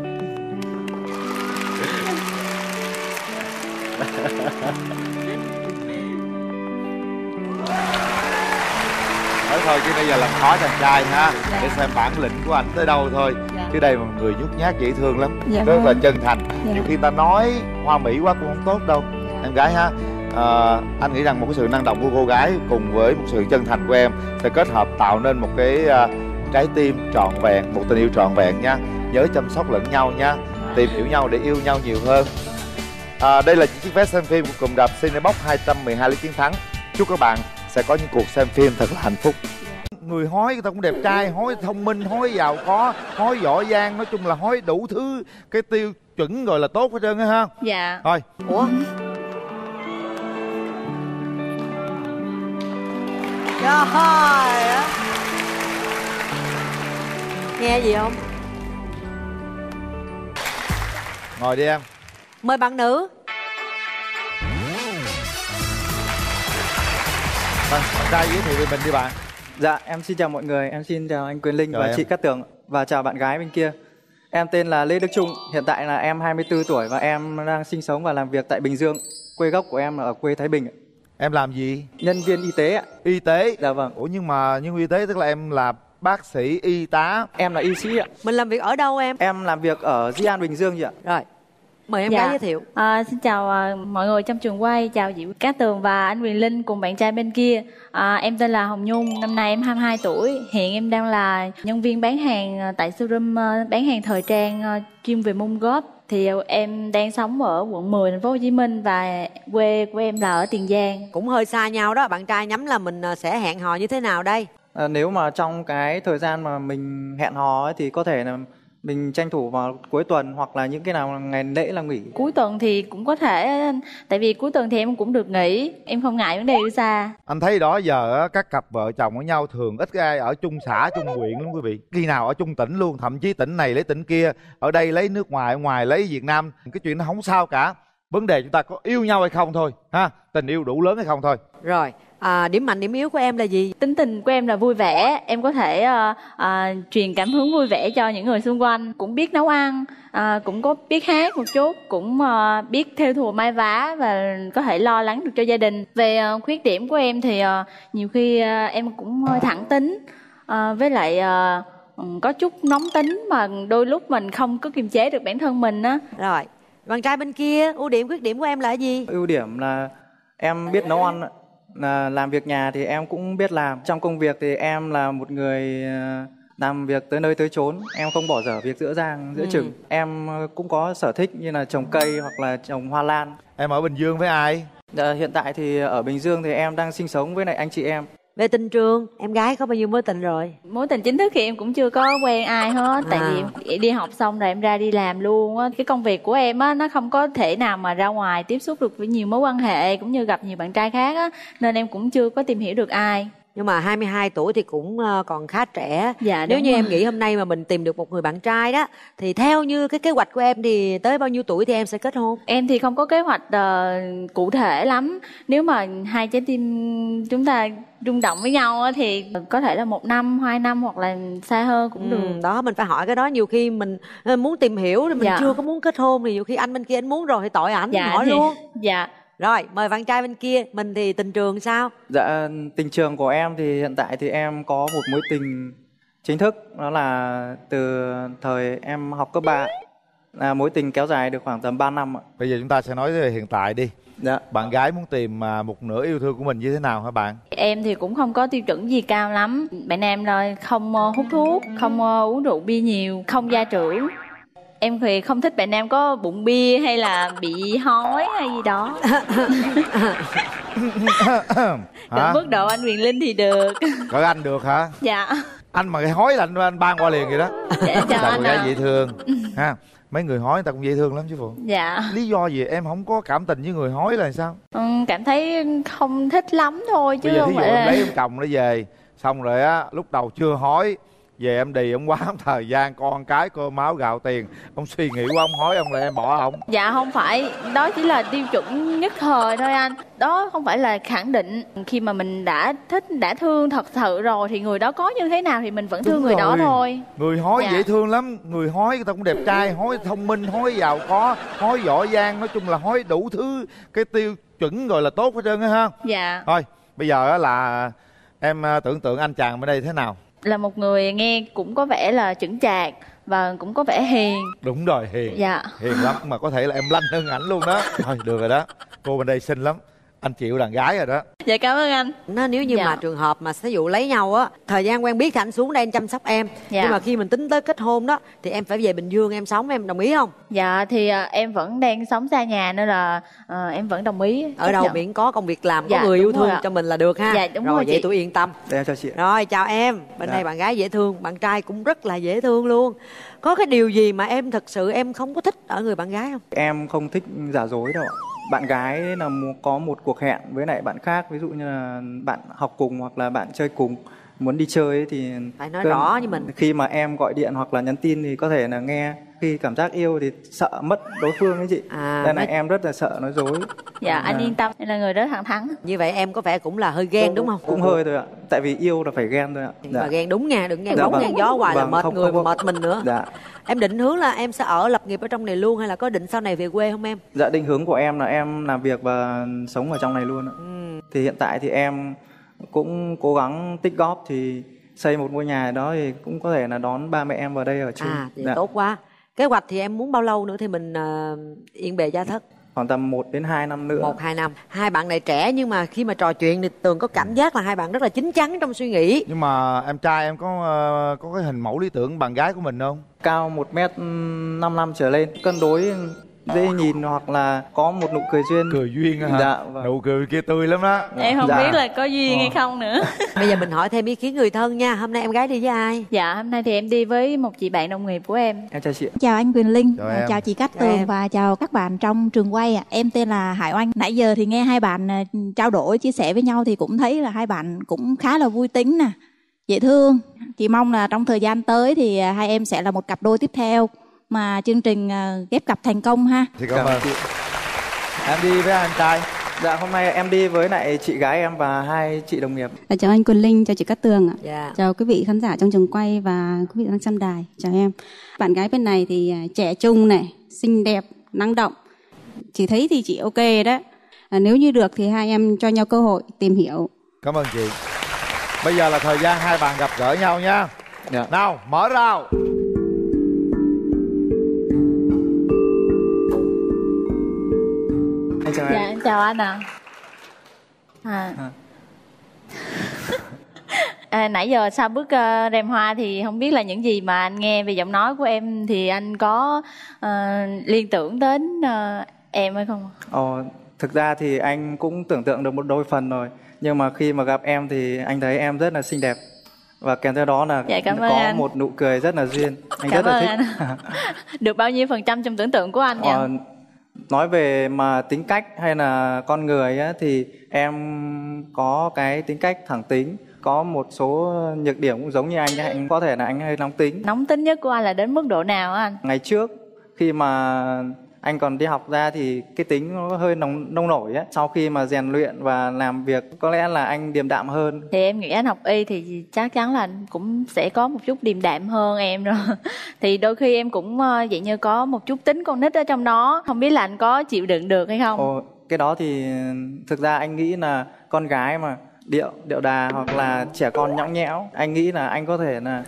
Nói thôi chứ bây giờ làm khó chàng trai ha. Để xem bản lĩnh của anh tới đâu thôi. Chứ đây mà người nhút nhát dễ thương lắm. Rất là chân thành. Nhiều khi ta nói hoa mỹ quá cũng không tốt đâu. Em gái ha. Anh nghĩ rằng một cái sự năng động của cô gái cùng với một sự chân thành của em sẽ kết hợp tạo nên một cái trái tim trọn vẹn, một tình yêu trọn vẹn nha. Nhớ chăm sóc lẫn nhau nha, tìm hiểu nhau để yêu nhau nhiều hơn. Đây là chiếc vé xem phim của cụm rạp Cinebox 212 lý chiến thắng. Chúc các bạn sẽ có những cuộc xem phim thật là hạnh phúc. người hói người ta cũng đẹp trai, hói thông minh, hói giàu có, hói giỏi giang, nói chung là hói đủ thứ cái tiêu chuẩn gọi là tốt hết trơn á ha. Dạ. Thôi. Ủa? Trời ơi. Nghe gì không? Ngồi đi em. Mời bạn nữ. Vâng, bạn trai giới thiệu về mình đi bạn. Dạ, em xin chào mọi người, em xin chào anh Quyền Linh chào và em. chị Cát Tường và chào bạn gái bên kia. Em tên là Lê Đức Trung, hiện tại là em 24 tuổi và em đang sinh sống và làm việc tại Bình Dương. Quê gốc của em là ở quê Thái Bình. Em làm gì? Nhân viên y tế ạ. Y tế? Dạ vâng. Ủa nhưng mà nhân viên y tế tức là em là bác sĩ, y tá? Em là y sĩ ạ. Mình làm việc ở đâu em? Em làm việc ở Di An, Bình Dương chị ạ. Rồi, mời em Dạ. gái giới thiệu. Xin chào mọi người trong trường quay, chào chị Cát Tường và anh Quyền Linh cùng bạn trai bên kia. Em tên là Hồng Nhung, năm nay em 22 tuổi. Hiện em đang là nhân viên bán hàng tại showroom bán hàng thời trang chuyên về môn góp. Thì em đang sống ở quận 10 thành phố Hồ Chí Minh và quê của em là ở Tiền Giang. Cũng hơi xa nhau đó, bạn trai nhắm là mình sẽ hẹn hò như thế nào đây? Nếu mà trong cái thời gian mà mình hẹn hò ấy, thì có thể là mình tranh thủ vào cuối tuần hoặc là những cái nào ngày lễ là nghỉ. Cuối tuần thì cũng có thể, tại vì cuối tuần thì em cũng được nghỉ, em không ngại vấn đề đi xa. Anh thấy đó giờ á, các cặp vợ chồng với nhau thường ít ai ở chung xã, chung huyện lắm quý vị. Khi nào ở chung tỉnh luôn, thậm chí tỉnh này lấy tỉnh kia, ở đây lấy nước ngoài, ở ngoài lấy Việt Nam. Cái chuyện nó không sao cả. Vấn đề chúng ta có yêu nhau hay không thôi ha, tình yêu đủ lớn hay không thôi. Rồi, điểm mạnh điểm yếu của em là gì? Tính tình của em là vui vẻ, em có thể truyền cảm hứng vui vẻ cho những người xung quanh. Cũng biết nấu ăn, cũng có biết hát một chút, cũng biết thêu thùa may vá và có thể lo lắng được cho gia đình. Về khuyết điểm của em thì nhiều khi em cũng hơi thẳng tính, với lại có chút nóng tính mà đôi lúc mình không có kiềm chế được bản thân mình á. Rồi, bạn trai bên kia, ưu điểm khuyết điểm của em là gì? Ưu điểm là em biết nấu ăn, là làm việc nhà thì em cũng biết làm. Trong công việc thì em là một người làm việc tới nơi tới chốn, em không bỏ dở việc giữa chừng. Em cũng có sở thích như là trồng cây hoặc là trồng hoa lan. Em ở Bình Dương với ai? Hiện tại thì ở Bình Dương thì em đang sinh sống với lại anh chị em. Về tình trường, em gái có bao nhiêu mối tình rồi? Mối tình chính thức thì em cũng chưa có quen ai hết. Tại vì đi học xong rồi em ra đi làm luôn á. Cái công việc của em á, nó không có thể nào mà ra ngoài tiếp xúc được với nhiều mối quan hệ cũng như gặp nhiều bạn trai khác á. Nên em cũng chưa có tìm hiểu được ai. Nhưng mà 22 tuổi thì cũng còn khá trẻ. Dạ, nếu như rồi. em nghĩ hôm nay mà mình tìm được một người bạn trai đó, thì theo như cái kế hoạch của em thì tới bao nhiêu tuổi thì em sẽ kết hôn? Em thì không có kế hoạch cụ thể lắm. Nếu mà hai trái tim chúng ta rung động với nhau á, thì có thể là 1 năm, 2 năm hoặc là xa hơn cũng được. Đó, mình phải hỏi cái đó. Nhiều khi mình muốn tìm hiểu mình chưa có muốn kết hôn, thì nhiều khi anh bên kia anh muốn rồi thì tội ảnh, hỏi luôn. Dạ. Rồi, mời bạn trai bên kia. Mình thì tình trường sao? Dạ, tình trường của em thì hiện tại thì em có một mối tình chính thức. Đó là từ thời em học cấp 3. Là mối tình kéo dài được khoảng tầm 3 năm ạ. Bây giờ chúng ta sẽ nói về hiện tại đi. Dạ. Bạn gái muốn tìm một nửa yêu thương của mình như thế nào hả bạn? Em thì cũng không có tiêu chuẩn gì cao lắm. Bạn em là không hút thuốc, không uống rượu bia nhiều, không gia trưởng. Em thì không thích bạn nam có bụng bia hay là bị hói hay gì đó. Ở mức độ anh Quyền Linh thì được. Cỡ anh được hả? Dạ. Anh mà cái hói là anh ban qua liền vậy đó. Dạ, chào anh gái ạ. dễ thương ha. Mấy người hói người ta cũng dễ thương lắm chứ phụ. Dạ. Lý do gì em không có cảm tình với người hói là sao? Cảm thấy không thích lắm thôi chứ bây giờ không thí dụ phải em là... lấy ông chồng nó về, xong rồi á lúc đầu chưa hói, về em đì ông quá thời gian con cái cơm máu gạo tiền, ông suy nghĩ quá ông hói ông là em bỏ ông. Dạ không phải, đó chỉ là tiêu chuẩn nhất thời thôi anh. Đó không phải là khẳng định. Khi mà mình đã thích, đã thương thật sự rồi thì người đó có như thế nào thì mình vẫn thương người đó thôi. Người hói Dạ. dễ thương lắm. Người hói người ta cũng đẹp trai, hói thông minh, hói giàu có, hói giỏi giang, nói chung là hói đủ thứ cái tiêu chuẩn gọi là tốt hết trơn á ha. Dạ. Thôi bây giờ á là em tưởng tượng anh chàng bên đây thế nào? Là một người nghe cũng có vẻ là chững chạc và cũng có vẻ hiền. Đúng rồi, hiền. Dạ. Hiền lắm, mà có thể là em lanh hơn ảnh luôn đó. Thôi được rồi đó, cô bên đây xinh lắm. anh chịu đàn gái rồi đó. Dạ cảm ơn anh. Nếu như mà trường hợp mà ví dụ lấy nhau á, thời gian quen biết thì anh xuống đây anh chăm sóc em. Nhưng mà khi mình tính tới kết hôn đó thì em phải về Bình Dương em sống, em đồng ý không? Dạ thì em vẫn đang sống xa nhà nên là em vẫn đồng ý. Ở đâu miễn có công việc làm, có người yêu thương cho mình là được ha. Dạ đúng rồi vậy chị. tôi yên tâm. Em chào chị. Rồi chào em. Bên đây bạn gái dễ thương, bạn trai cũng rất là dễ thương luôn. Có cái điều gì mà em thật sự em không có thích ở người bạn gái không? Em không thích giả dối đâu ạ. Bạn gái là có một cuộc hẹn với lại bạn khác, ví dụ như là bạn học cùng hoặc là bạn chơi cùng, muốn đi chơi ấy thì phải nói rõ với mình. Khi mà em gọi điện hoặc là nhắn tin thì có thể là nghe, khi cảm giác yêu thì sợ mất đối phương ấy chị. Nên là em rất là sợ nói dối. Dạ anh yên tâm, em là người rất thẳng thắn. Như vậy em có vẻ cũng là hơi ghen đúng không? Cũng hơi thôi ạ, tại vì yêu là phải ghen thôi ạ. Mà ghen đúng nha, đừng ghen bóng ghen gió hoài là mệt người mà mệt mình nữa. Em định hướng là em sẽ lập nghiệp ở trong này luôn hay là có định sau này về quê không em? Dạ định hướng của em là em làm việc và sống ở trong này luôn ạ. Thì hiện tại thì em cũng cố gắng tích góp thì xây một ngôi nhà đó thì cũng có thể là đón ba mẹ em vào đây ở chung. Thì tốt quá. Kế hoạch thì em muốn bao lâu nữa thì mình yên bề gia thất? Khoảng tầm 1 đến 2 năm nữa. 1-2 năm. Hai bạn này trẻ nhưng mà khi mà trò chuyện thì Tường có cảm giác là hai bạn rất là chín chắn trong suy nghĩ. Nhưng mà em trai em có cái hình mẫu lý tưởng bạn gái của mình không? Cao 1m55 trở lên, cân đối dễ nhìn hoặc là có một nụ cười duyên. Cười duyên hả? Dạ vâng. Nụ cười kia tươi lắm đó. Em không biết là có duyên hay không nữa. Bây giờ mình hỏi thêm ý kiến người thân nha. Hôm nay em gái đi với ai? Dạ hôm nay thì em đi với một chị bạn đồng nghiệp của em. Em chào chị. Chào anh Quyền Linh, chào chị Cát Tường và chào các bạn trong trường quay. Em tên là Hải Oanh. Nãy giờ thì nghe hai bạn trao đổi chia sẻ với nhau thì cũng thấy là hai bạn cũng khá là vui tính nè, dễ thương. Chị mong là trong thời gian tới thì hai em sẽ là một cặp đôi tiếp theo mà chương trình ghép cặp thành công ha. Thì cảm ơn chị. Em đi với anh trai. Dạ hôm nay em đi với lại chị gái em và hai chị đồng nghiệp. Chào anh Quyền Linh, chào chị Cát Tường ạ. Chào quý vị khán giả trong trường quay và quý vị đang xem đài. Chào em. Bạn gái bên này thì trẻ trung này, xinh đẹp, năng động. Chị thấy thì chị ok đó. Nếu như được thì hai em cho nhau cơ hội tìm hiểu. Cảm ơn chị. Bây giờ là thời gian hai bạn gặp gỡ nhau nha. Nào, mở rào. Dạ em chào anh ạ. Nãy giờ sau bước rèm hoa thì không biết là những gì mà anh nghe về giọng nói của em thì anh có liên tưởng đến em hay không? Thực ra thì anh cũng tưởng tượng được một đôi phần rồi. Nhưng mà khi mà gặp em thì anh thấy em rất là xinh đẹp. Và kèm theo đó là có anh. Một nụ cười rất là duyên. Anh rất là thích. Được bao nhiêu % trong tưởng tượng của anh nhỉ? Nói về mà tính cách hay là con người á, thì em có cái tính cách thẳng tính. Có một số nhược điểm cũng giống như anh có thể là anh hơi nóng tính. Nóng tính nhất của anh là đến mức độ nào anh? Ngày trước khi mà anh còn đi học ra thì cái tính nó hơi nông nổi á. Sau khi mà rèn luyện và làm việc có lẽ là anh điềm đạm hơn. Thì em nghĩ anh học y thì chắc chắn là anh cũng sẽ có một chút điềm đạm hơn em rồi. Thì đôi khi em cũng vậy như có một chút tính con nít ở trong đó. Không biết là anh có chịu đựng được hay không? Cái đó thì thực ra anh nghĩ là con gái mà điệu đà hoặc là trẻ con nhõng nhẽo, anh nghĩ là anh có thể là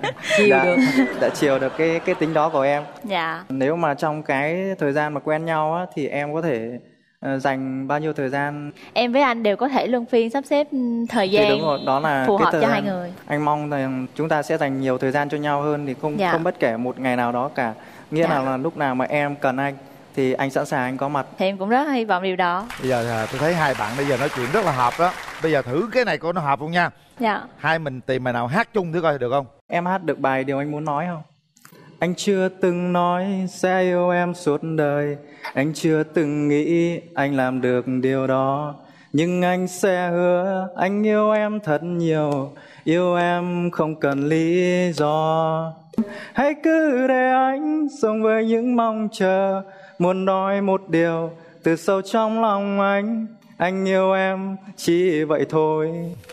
đã chiều được cái tính đó của em. Dạ. Nếu mà trong cái thời gian mà quen nhau á, thì em có thể dành bao nhiêu thời gian? Em với anh đều có thể luân phiên sắp xếp thời gian. Thì đúng rồi, đó là phù cái hợp cho hai người. Anh mong rằng chúng ta sẽ dành nhiều thời gian cho nhau hơn, thì không bất kể một ngày nào đó cả. Nghĩa là lúc nào mà em cần anh thì anh sẵn sàng anh có mặt. Thì em cũng rất hy vọng điều đó. Bây giờ tôi thấy hai bạn bây giờ nói chuyện rất là hợp đó. Bây giờ thử cái này coi nó hợp không nha. Hai mình tìm bài nào hát chung thử coi được không? Em hát được bài điều anh muốn nói không? Anh chưa từng nói sẽ yêu em suốt đời. Anh chưa từng nghĩ anh làm được điều đó. Nhưng anh sẽ hứa anh yêu em thật nhiều. Yêu em không cần lý do. Hãy cứ để anh sống với những mong chờ. Muốn nói một điều từ sâu trong lòng anh yêu em chỉ vậy thôi.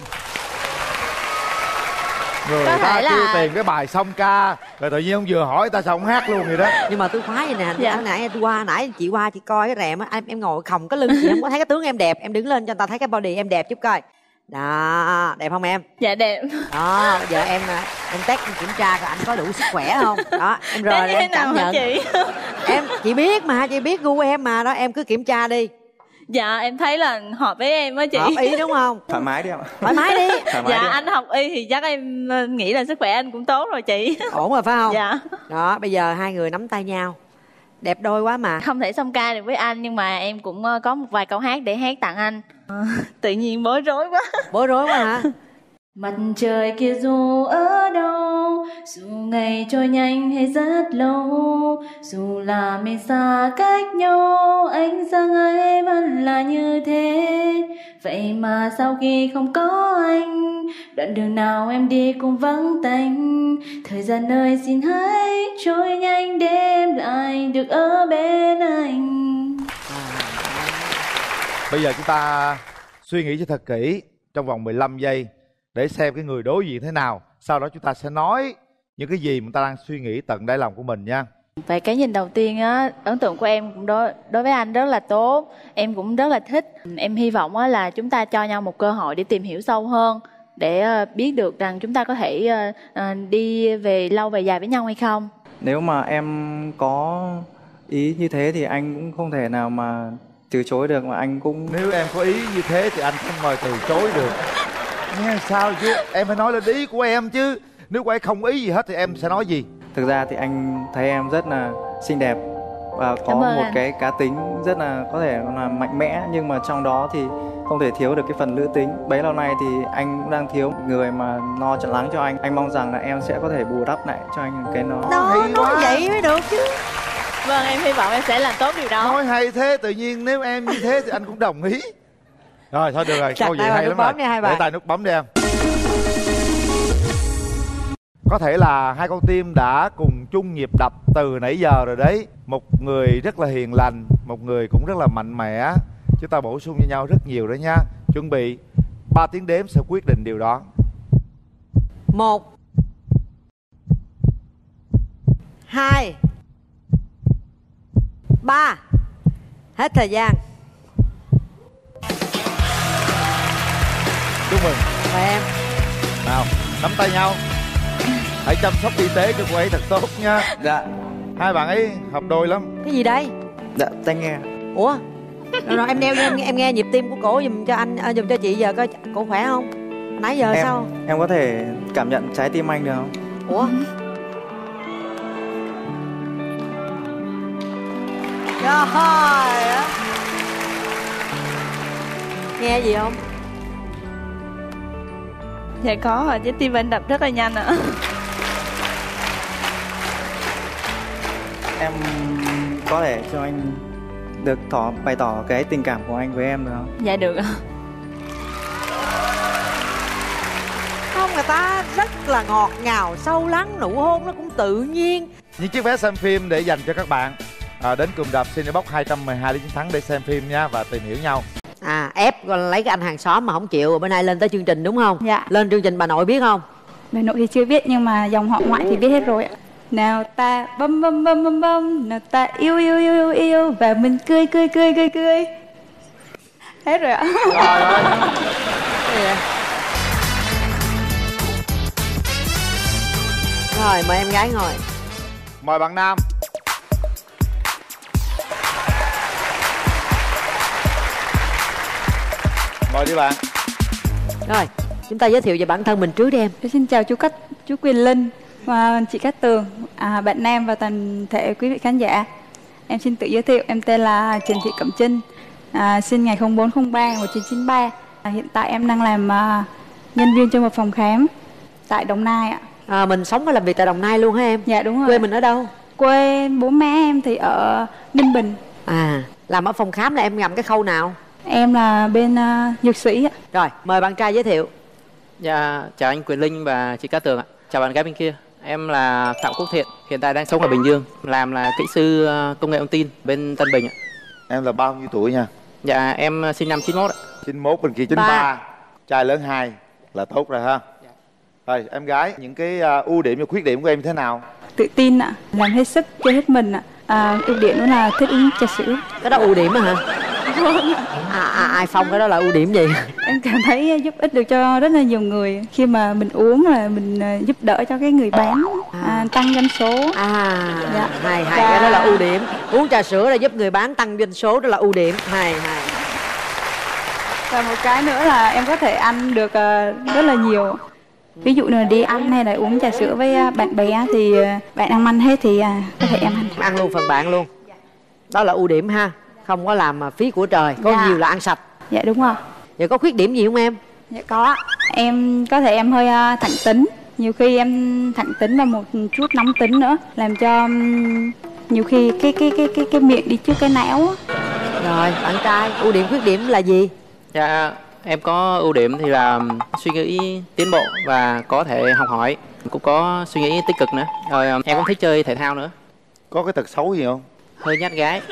Người ta chưa tìm cái bài xong ca rồi tự nhiên ông vừa hỏi ta sao ông hát luôn vậy đó. Nhưng mà tôi khoái vậy nè. Nãy chị qua chị coi cái rèm á, em ngồi khòng cái lưng chị không có thấy cái tướng em đẹp, em đứng lên cho người ta thấy cái body em đẹp chút coi. Đó, đẹp không em? Dạ đẹp. Đó, bây giờ em test em kiểm tra coi anh có đủ sức khỏe không. Đó, em rồi em cảm nhận. Chị biết mà, chị biết gu em mà, đó em cứ kiểm tra đi. Dạ em thấy là hợp với em á chị. Hợp ý đúng không? Thoải mái đi ạ. Thoải mái đi. Dạ anh học y thì chắc em nghĩ là sức khỏe anh cũng tốt rồi chị. Ổn rồi phải không? Dạ. Đó, bây giờ hai người nắm tay nhau. Đẹp đôi quá mà. Không thể song ca được với anh nhưng mà em cũng có một vài câu hát để hát tặng anh. Tự nhiên bối rối quá. Bối rối quá hả? Mặt trời kia dù ở đâu, dù ngày trôi nhanh hay rất lâu, dù là mình xa cách nhau, ánh sáng ấy vẫn là như thế. Vậy mà sau khi không có anh, đoạn đường nào em đi cũng vắng tanh. Thời gian ơi xin hãy trôi nhanh để em lại được ở bên anh. Bây giờ chúng ta suy nghĩ cho thật kỹ trong vòng 15 giây để xem cái người đối diện thế nào. Sau đó chúng ta sẽ nói những cái gì mà ta đang suy nghĩ tận đáy lòng của mình nha. Về cái nhìn đầu tiên á, ấn tượng của em cũng đối với anh rất là tốt. Em cũng rất là thích. Em hy vọng á là chúng ta cho nhau một cơ hội để tìm hiểu sâu hơn, để biết được rằng chúng ta có thể đi về lâu về dài với nhau hay không. Nếu mà em có ý như thế thì anh cũng không thể nào mà từ chối được, mà anh cũng... Nếu em có ý như thế thì anh không mời từ chối được. Nghe sao chứ? Em phải nói lên ý của em chứ. Nếu của em không ý gì hết thì em sẽ nói gì? Thực ra thì anh thấy em rất là xinh đẹp và có một cái cá tính rất là có thể là mạnh mẽ, nhưng mà trong đó thì không thể thiếu được cái phần nữ tính. Bấy lâu nay thì anh cũng đang thiếu một người mà lo chọn lắng cho anh. Anh mong rằng là em sẽ có thể bù đắp lại cho anh cái nó. Đó, nói vậy mới được chứ. Vâng, em hy vọng em sẽ làm tốt điều đó. Nói hay thế, tự nhiên nếu em như thế thì anh cũng đồng ý. Rồi thôi được rồi, câu vậy hay lắm rồi. Để tay nút bấm đi em. Có thể là hai con tim đã cùng chung nhịp đập từ nãy giờ rồi đấy. Một người rất là hiền lành, một người cũng rất là mạnh mẽ. Chúng ta bổ sung cho nhau rất nhiều đó nha. Chuẩn bị 3 tiếng đếm sẽ quyết định điều đó. 1 2 3. Hết thời gian. Chúc mừng. Mời em. Nào, nắm tay nhau. Hãy chăm sóc y tế cho cô ấy thật tốt nha. Dạ. Hai bạn ấy hợp đôi lắm. Cái gì đây? Dạ, tai nghe. Ủa? Rồi em đeo em nghe nhịp tim của cổ giùm cho anh, giùm cho chị giờ coi cổ khỏe không? Nãy giờ sao? Em có thể cảm nhận trái tim anh được không? Ủa? Trời ơi. Nghe gì không? Dạ có rồi, trái tim anh đập rất là nhanh ạ. Em có thể cho anh được bày tỏ cái tình cảm của anh với em được không? Dạ được ạ. Không, người ta rất là ngọt ngào, sâu lắng, nụ hôn nó cũng tự nhiên. Những chiếc vé xem phim để dành cho các bạn đến cùng đạp Cinebox 212 để chiến thắng để xem phim nha và tìm hiểu nhau. Ép lấy cái anh hàng xóm mà không chịu, bữa nay lên tới chương trình đúng không? Dạ. Lên chương trình bà nội biết không? Bà nội thì chưa biết nhưng mà dòng họ ngoại thì biết hết rồi ạ. Nào ta bum bum bum bum bum, nào ta yêu yêu yêu yêu yêu và mình cười cười cười cười cười. Hết rồi ạ. Rồi mời em gái ngồi. Mời bạn nam. Mời đi bạn. Rồi, chúng ta giới thiệu về bản thân mình trước đi em. Xin chào chú Quyền Linh và chị Cát Tường, bạn nam và toàn thể quý vị khán giả. Em xin tự giới thiệu, em tên là Trần Thị Cẩm Trinh, sinh ngày 0403 1993. Hiện tại em đang làm nhân viên trong một phòng khám tại Đồng Nai ạ. Mình sống và làm việc tại Đồng Nai luôn hả em? Dạ đúng rồi. Quê mình ở đâu? Quê bố má em thì ở Ninh Bình. Làm ở phòng khám là em làm cái khâu nào? Em là bên dược sĩ ạ. Rồi, mời bạn trai giới thiệu. Dạ, chào anh Quyền Linh và chị Cát Tường ạ. Chào bạn gái bên kia. Em là Phạm Quốc Thiện, hiện tại đang sống ở Bình Dương, làm là kỹ sư công nghệ thông tin bên Tân Bình ạ. Em là bao nhiêu tuổi nha? Dạ, em sinh năm 91 ạ. 91, bên kia 93. Trai lớn 2 là tốt rồi ha. Dạ. Rồi, em gái, những cái ưu điểm và khuyết điểm của em thế nào? Tự tin ạ, làm hết sức, chơi hết mình ạ. Ưu điểm đó là thích uống trà sữa. Cái đó ưu điểm hả? Ai Phong, cái đó là ưu điểm gì? Em cảm thấy giúp ích được cho rất là nhiều người. Khi mà mình uống là mình giúp đỡ cho cái người bán, tăng doanh số. Dạ. Hay, cái đó là ưu điểm. Uống trà sữa là giúp người bán tăng doanh số, đó là ưu điểm. Hay. Và một cái nữa là em có thể ăn được rất là nhiều. Ví dụ là đi ăn hay là uống trà sữa với bạn bè thì bạn ăn hết thì có thể em ăn luôn phần bạn luôn. Đó là ưu điểm ha, không có làm phí của trời, có nhiều là ăn sạch. Dạ đúng rồi. Vậy có khuyết điểm gì không em? Dạ có. Em có thể em hơi thẳng tính. Nhiều khi em thẳng tính và một chút nóng tính nữa, làm cho nhiều khi cái miệng đi trước cái não. Rồi, bạn trai, ưu điểm khuyết điểm là gì? Dạ, em có ưu điểm thì là suy nghĩ tiến bộ và có thể học hỏi, cũng có suy nghĩ tích cực nữa. Rồi em cũng thích chơi thể thao nữa. Có cái tật xấu gì không? Hơi nhát gái.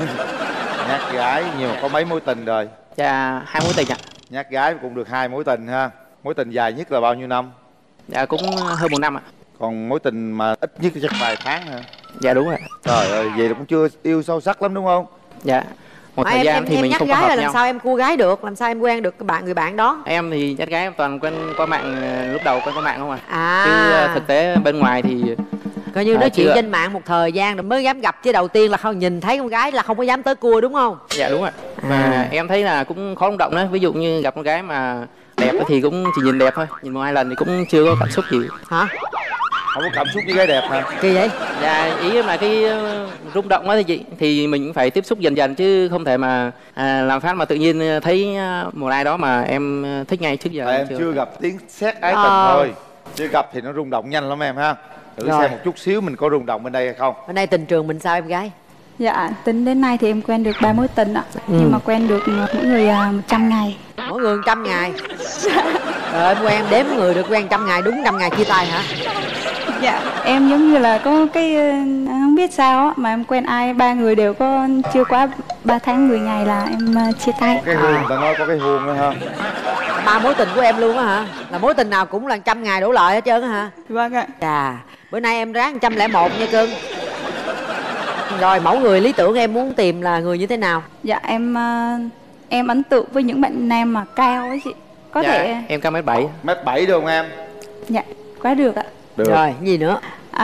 Nhát gái, nhiều có mấy mối tình rồi? Dạ, 2 mối tình ạ. Nhát gái cũng được 2 mối tình ha. Mối tình dài nhất là bao nhiêu năm? Dạ cũng hơn 1 năm ạ. Còn mối tình mà ít nhất chắc vài tháng hả? Dạ đúng rồi. Trời ơi, vậy là cũng chưa yêu sâu sắc lắm đúng không? Dạ. Một thời gian thì mình không có hợp nhau. Làm sao em cua gái được? Làm sao em quen được người bạn đó? Em thì nhát gái em toàn quen qua mạng, lúc đầu quen qua mạng không à. Chứ thực tế bên ngoài thì coi như nói chuyện trên mạng một thời gian rồi mới dám gặp, chứ đầu tiên là không nhìn thấy con gái là không có dám tới cua đúng không? Dạ đúng rồi. Mà em thấy là cũng khó động đó. Ví dụ như gặp con gái mà đẹp thì cũng chỉ nhìn đẹp thôi, nhìn 1-2 lần thì cũng chưa có cảm xúc gì. Hả? Không có cảm xúc với gái đẹp hả? Kỳ vậy? Dạ, ý em là cái rung động đó thì chị, thì mình cũng phải tiếp xúc dần dần chứ không thể mà làm phát mà tự nhiên thấy một ai đó mà em thích ngay trước giờ. Em chưa gặp tiếng sét ái tình thôi, chưa gặp thì nó rung động nhanh lắm em ha. Thử xem một chút xíu mình có rung động bên đây hay không. Bên đây tình trường mình sao em gái? Dạ, tính đến nay thì em quen được 3 mối tình ạ. Nhưng mà quen được mỗi người 100 ngày. Mỗi người 100 ngày? Rồi em quen đếm người được quen 100 ngày, đúng 100 ngày chia tay hả? Dạ, em giống như là có cái không biết sao á, mà em quen ai 3 người đều có chưa quá 3 tháng 10 ngày là em chia tay. Cái hôn, ta nói có cái hôn đó ha. 3 mối tình của em luôn á hả? Là mối tình nào cũng là 100 ngày đổ lại hết trơn á hả? Vâng ạ. Chà, bữa nay em ráng 101 nha cưng. Rồi mẫu người lý tưởng em muốn tìm là người như thế nào? Dạ em ấn tượng với những bạn nam mà cao ấy chị. Có thể em cao 1m7. 1m7 được không em? Dạ, quá được ạ. Được. Rồi, gì nữa?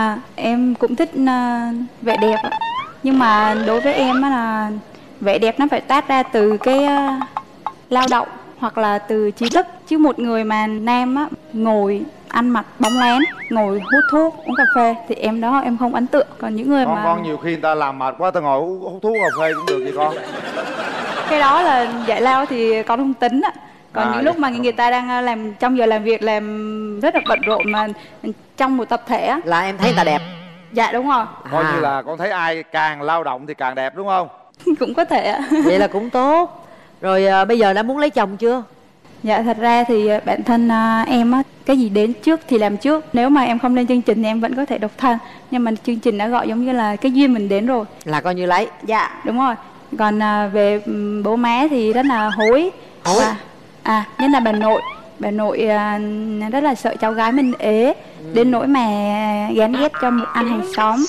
Em cũng thích vẻ đẹp ạ. Nhưng mà đối với em á là vẻ đẹp nó phải tát ra từ cái lao động hoặc là từ trí thức. Chứ một người mà nam á ngồi ăn mặc bóng lén, ngồi hút thuốc, uống cà phê thì em đó em không ấn tượng. Còn những người mà con nhiều khi người ta làm mệt quá ta ngồi hút thuốc cà phê cũng được vậy con. Cái đó là giải lao thì con không tính ạ. Còn những lúc mà người ta đang làm trong giờ làm việc, làm rất là bận rộn mà trong một tập thể là em thấy người ta đẹp. Dạ đúng rồi. Coi như là con thấy ai càng lao động thì càng đẹp đúng không? Cũng có thể ạ. Vậy là cũng tốt. Rồi bây giờ đã muốn lấy chồng chưa? Dạ thật ra thì bản thân em á, cái gì đến trước thì làm trước. Nếu mà em không lên chương trình thì em vẫn có thể độc thân. Nhưng mà chương trình đã gọi giống như là cái duyên mình đến rồi. Là coi như lấy. Dạ đúng rồi. Còn về bố má thì rất là hối. Nhất là bà nội rất là sợ cháu gái mình ế. Đến nỗi mà gán ghét cho một anh hàng xóm.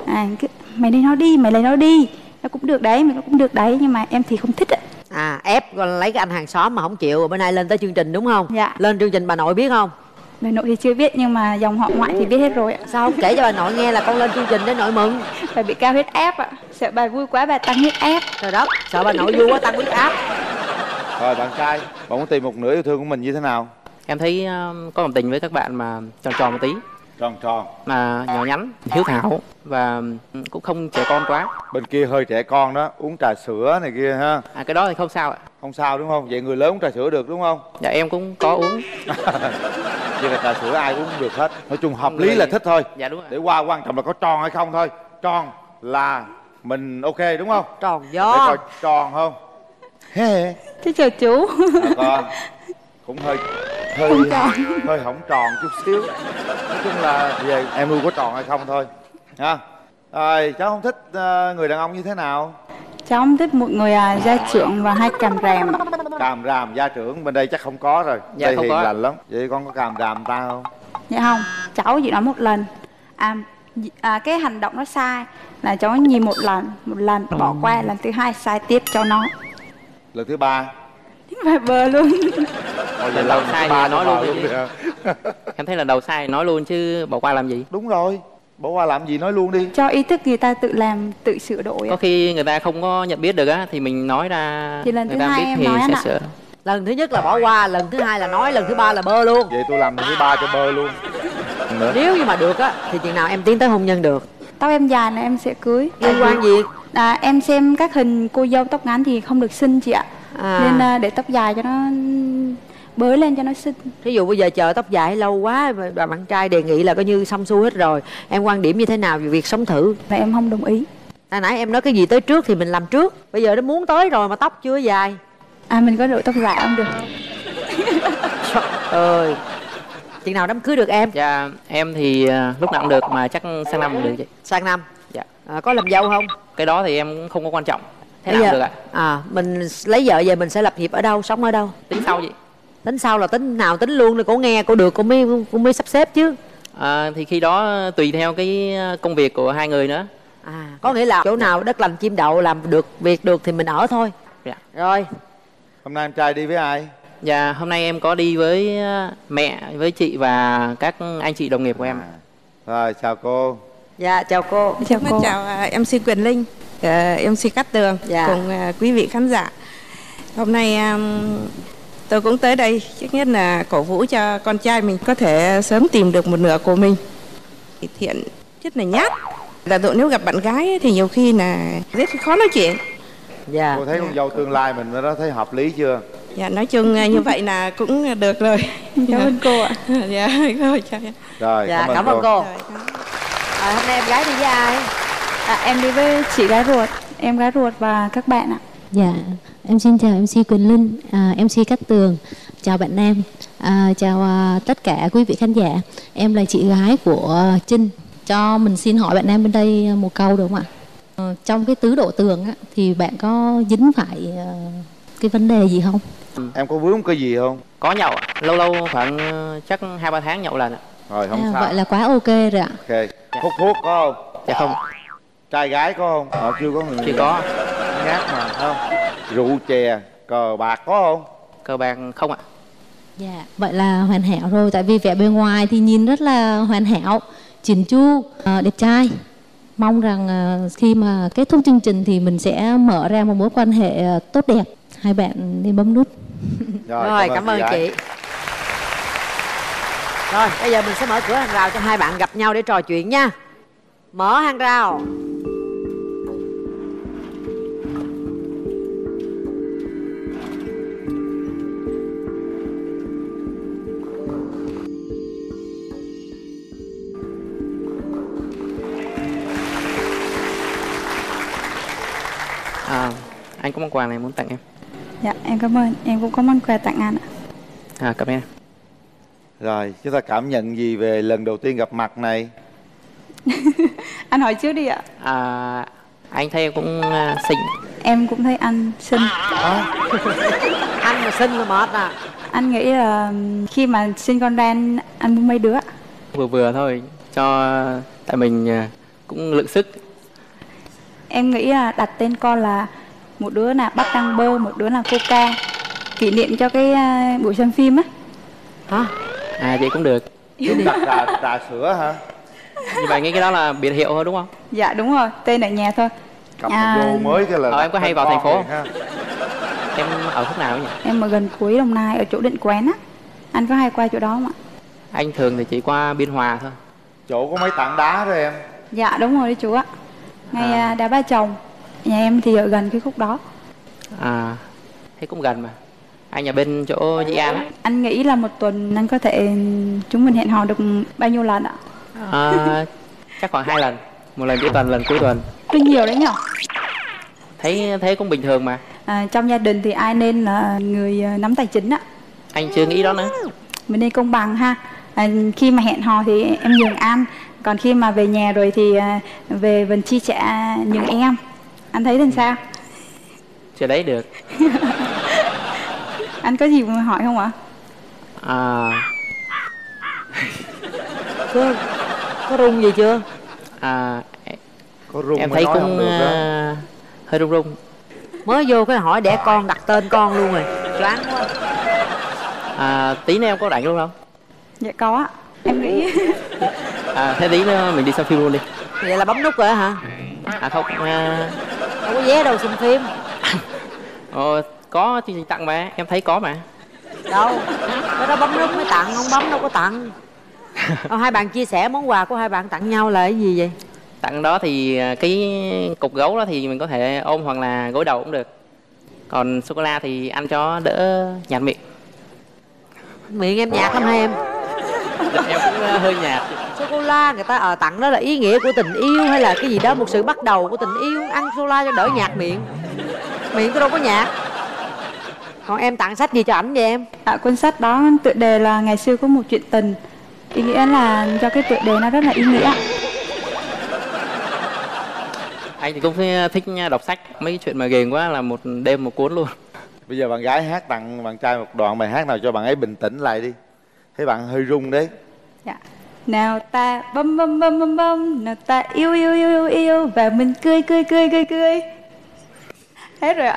Mày lấy nó đi, mày lấy nó đi. Nó cũng được đấy, nó cũng được đấy. Nhưng mà em thì không thích ạ. Ép con lấy cái anh hàng xóm mà không chịu. Rồi bữa nay lên tới chương trình đúng không? Dạ. Lên chương trình bà nội biết không? Bà nội thì chưa biết nhưng mà dòng họ ngoại thì biết hết rồi ạ. Sao không kể cho bà nội nghe là con lên chương trình để nội mừng? Bà bị cao huyết áp ạ. Sợ bà vui quá bà tăng huyết áp. Trời đất, sợ bà nội vui quá tăng huyết áp. Rồi bạn trai, bạn muốn tìm một nửa yêu thương của mình như thế nào? Em thấy có một tình với các bạn mà tròn tròn một tí. Tròn tròn mà nhỏ nhắn, hiếu thảo và cũng không trẻ con quá. Bên kia hơi trẻ con đó, uống trà sữa này kia ha. Cái đó thì không sao ạ. Không sao đúng không? Vậy người lớn uống trà sữa được đúng không? Dạ em cũng có uống. Vậy là trà sữa ai uống cũng được hết. Nói chung hợp lý là thích thôi. Dạ đúng rồi. Để qua quan trọng là có tròn hay không thôi. Tròn là mình ok đúng không? Tròn gió. Để coi tròn không? Thế chào chú. Con cũng hơi hổng tròn chút xíu. Nói chung là về em nuôi có tròn hay không thôi ha. Rồi cháu không thích người đàn ông như thế nào? Cháu không thích một người gia trưởng và hay càm ràm. Càm ràm gia trưởng bên đây chắc không có rồi. Dạ, đây không hiền có. lành lắm. Vậy con có càm ràm ta không? Dạ không, cháu chỉ nói một lần. Cái hành động nó sai là cháu nhìn một lần bỏ qua, lần thứ hai sai tiếp cho nó. Lần thứ ba Bài bờ luôn. Lần đầu sai thì nói luôn chứ. Em thấy là đầu sai nói luôn chứ bỏ qua làm gì. Đúng rồi, bỏ qua làm gì nói luôn đi. Cho ý thức người ta tự làm, tự sửa đổi. Có khi người ta không có nhận biết được á thì mình nói ra, thì lần người thứ ta hai biết em thì nói sẽ ạ. sửa. Lần thứ nhất là bỏ qua, lần thứ hai là nói, lần thứ ba là bơ luôn. Vậy tôi làm lần thứ ba cho bơ luôn nữa. Nếu như mà được á thì chừng nào em tiến tới hôn nhân được? Tóc em dài là em sẽ cưới. Liên quan gì? Em xem các hình cô dâu tóc ngắn thì không được xinh chị ạ. Nên để tóc dài cho nó bới lên cho nó xinh. Thí dụ bây giờ chờ tóc dài lâu quá và bạn trai đề nghị là coi như xong xuôi hết rồi, em quan điểm như thế nào về việc sống thử? Và em không đồng ý. Hồi nãy em nói cái gì tới trước thì mình làm trước. Bây giờ nó muốn tới rồi mà tóc chưa dài. Mình có đội tóc dài không được. Trời ơi. Chừng nào đám cưới được em? Dạ em thì lúc nào cũng được, mà chắc sang năm cũng được chị. Sang năm? Dạ. Có làm dâu không? Cái đó thì em không có quan trọng. Thế bây nào giờ, được ạ? Mình lấy vợ về mình sẽ lập nghiệp ở đâu, sống ở đâu? Tính sau chị. Tính sau là tính nào tính luôn để cô nghe cô được cô mới sắp xếp chứ. Thì khi đó tùy theo cái công việc của hai người nữa. Có nghĩa là chỗ nào đất lành chim đậu, làm được việc được thì mình ở thôi. Dạ. Rồi. Hôm nay em trai đi với ai? Dạ hôm nay em có đi với mẹ, với chị và các anh chị đồng nghiệp của em. Rồi chào cô. Dạ chào cô. Chào cô. Chào MC Quyền Linh, MC Cát Tường, cùng quý vị khán giả. Hôm nay tôi cũng tới đây trước nhất là cổ vũ cho con trai mình có thể sớm tìm được một nửa của mình. Thiện rất là nhát. Là tụi nếu gặp bạn gái thì nhiều khi là rất khó nói chuyện. Dạ. Cô thấy con dâu tương lai mình đó thấy hợp lý chưa? Dạ nói chung như vậy là cũng được rồi. Cảm ơn cô ạ. Dạ cô chào em. Rồi dạ, cảm ơn cô. Hôm nay em gái đi với ai? Em đi với chị gái ruột, em gái ruột và các bạn ạ. Dạ, em xin chào MC Quyền Linh, MC Cát Tường, chào bạn Nam, chào tất cả quý vị khán giả. Em là chị gái của Trinh. Cho mình xin hỏi bạn Nam bên đây một câu được không ạ? Trong cái tứ độ tường á, thì bạn có dính phải cái vấn đề gì không? Em có vướng cái gì không? Có nhậu ạ. Lâu lâu khoảng chắc 2-3 tháng nhậu lần ạ. Rồi không sao. Vậy là quá ok rồi ạ. Ok. Hút thuốc có không? Dạ không. Trai gái có không? Chưa có người. Chưa có. Nhát mà không? Rượu chè, cờ bạc có không? Cờ bạc không ạ. Dạ, vậy là hoàn hảo rồi. Tại vì vẻ bề ngoài thì nhìn rất là hoàn hảo, chỉn chu, đẹp trai. Mong rằng khi mà kết thúc chương trình thì mình sẽ mở ra một mối quan hệ tốt đẹp. Hai bạn nên bấm nút. Rồi cảm ơn chị. Rồi bây giờ mình sẽ mở cửa hàng rào cho hai bạn gặp nhau để trò chuyện nha. Mở hàng rào. Anh có món quà này muốn tặng em. Dạ em cảm ơn, em cũng có món quà tặng anh ạ. Cảm ơn em. Rồi chúng ta cảm nhận gì về lần đầu tiên gặp mặt này? Anh hỏi trước đi ạ. Anh thấy em cũng xinh. Em cũng thấy anh xinh. Anh mà xinh là mệt à. Anh nghĩ là khi mà sinh con ra anh muốn mấy đứa? Vừa vừa thôi, tại mình cũng lượng sức. Em nghĩ là đặt tên con là một đứa là Bắc Đăng Bơ, một đứa là Coca, kỷ niệm cho cái buổi xem phim á. Hả? Vậy cũng được. Đặt trà sữa hả? Như vậy nghĩ cái đó là biệt hiệu thôi đúng không? Dạ đúng rồi, tên ở nhà thôi. Cặp vô mới cái là em có hay vào thành phố không? Em ở khúc nào nhỉ? Em ở gần cuối Đồng Nai, ở chỗ Định Quán á. Anh có hay qua chỗ đó không ạ? Anh thường thì chỉ qua Biên Hòa thôi. Chỗ có mấy tảng đá đó em? Dạ đúng rồi đấy chú ạ. Ngay đá Ba Chồng. Nhà em thì ở gần cái khúc đó. Thế cũng gần mà. Anh ở bên chỗ Dĩ An á. Anh nghĩ là một tuần anh có thể chúng mình hẹn hò được bao nhiêu lần ạ? Chắc khoảng 2 lần. Một lần cuối tuần, lần cuối tuần. Tuy nhiều đấy nhở? Thấy cũng bình thường mà. Trong gia đình thì ai nên là người nắm tài chính ạ? Anh chưa nghĩ đó nữa. Mình nên công bằng ha. Khi mà hẹn hò thì em nhường anh, còn khi mà về nhà rồi thì về phần chi trả nhường em. Anh thấy làm sao? Chưa đấy được. Anh có gì muốn hỏi không ạ? Có rung gì chưa? Có rung em thấy cũng hơi rung rung. Mới vô cái hỏi đẻ con, đặt tên con luôn rồi. Choáng quá. Tí nữa em có rảnh luôn không? Dạ có ạ. Em nghĩ thế tí nữa mình đi xem phim luôn đi. Vậy là bấm nút rồi hả? Không. Không có vé đâu xem phim. có chương trình tặng mà, em thấy có mà. Đâu, cái đó bấm nút mới tặng, không bấm đâu có tặng. Hai bạn chia sẻ món quà của hai bạn tặng nhau là cái gì vậy? Tặng đó thì cái cục gấu đó thì mình có thể ôm hoặc là gối đầu cũng được. Còn sô-cô-la thì ăn cho đỡ nhạt miệng. Miệng em nhạt lắm hả em? Em cũng hơi nhạt. Sô-cô-la người ta tặng đó là ý nghĩa của tình yêu hay là cái gì đó, một sự bắt đầu của tình yêu. Ăn sô-cô-la cho đỡ nhạt miệng. Miệng tôi đâu có nhạt. Còn em tặng sách gì cho ảnh vậy em? Cuốn sách đó tựa đề là Ngày xưa có một chuyện tình. Ý nghĩa là do cái tựa đề nó rất là ý nghĩa. Anh thì cũng thích đọc sách, mấy chuyện mà ghiền quá là một đêm một cuốn luôn. Bây giờ bạn gái hát tặng bạn trai một đoạn bài hát nào cho bạn ấy bình tĩnh lại đi. Thấy bạn hơi run đấy. Dạ. Nào ta bấm bấm bấm bấm bấm, nào ta yêu yêu yêu yêu yêu và mình cười cười cười cười cười. Hết rồi ạ.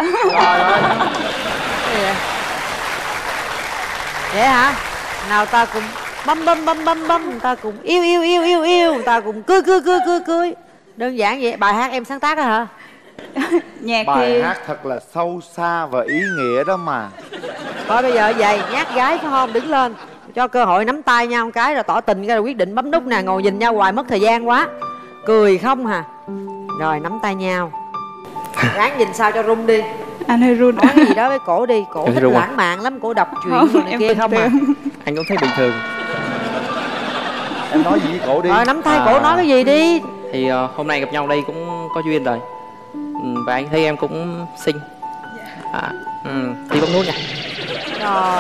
Vậy hả? Nào ta cùng bấm bấm bấm bấm bấm, ta cùng yêu yêu yêu yêu yêu, ta cùng cười cười cười cười cười. Đơn giản vậy. Bài hát em sáng tác đó hả? Nhạc bài thì... hát thật là sâu xa và ý nghĩa đó mà. Thôi bây giờ vậy, nhát gái phải không? Đứng lên cho cơ hội nắm tay nhau một cái rồi tỏ tình, cái rồi quyết định bấm nút nè. Ngồi nhìn nhau hoài mất thời gian quá. Cười không hả? Rồi nắm tay nhau. Ráng nhìn sao cho run đi. Anh hơi run. Nói cái gì đó với cổ đi. Cổ thích lãng mạn lắm, cổ đọc chuyện rồi này kia không à. Anh cũng thấy bình thường. Em nói gì với cổ đi. Rồi nắm tay cổ nói cái gì đi. Thì hôm nay gặp nhau đây cũng có duyên rồi. Và anh thấy em cũng xinh. Thì bấm nút nha. Rồi.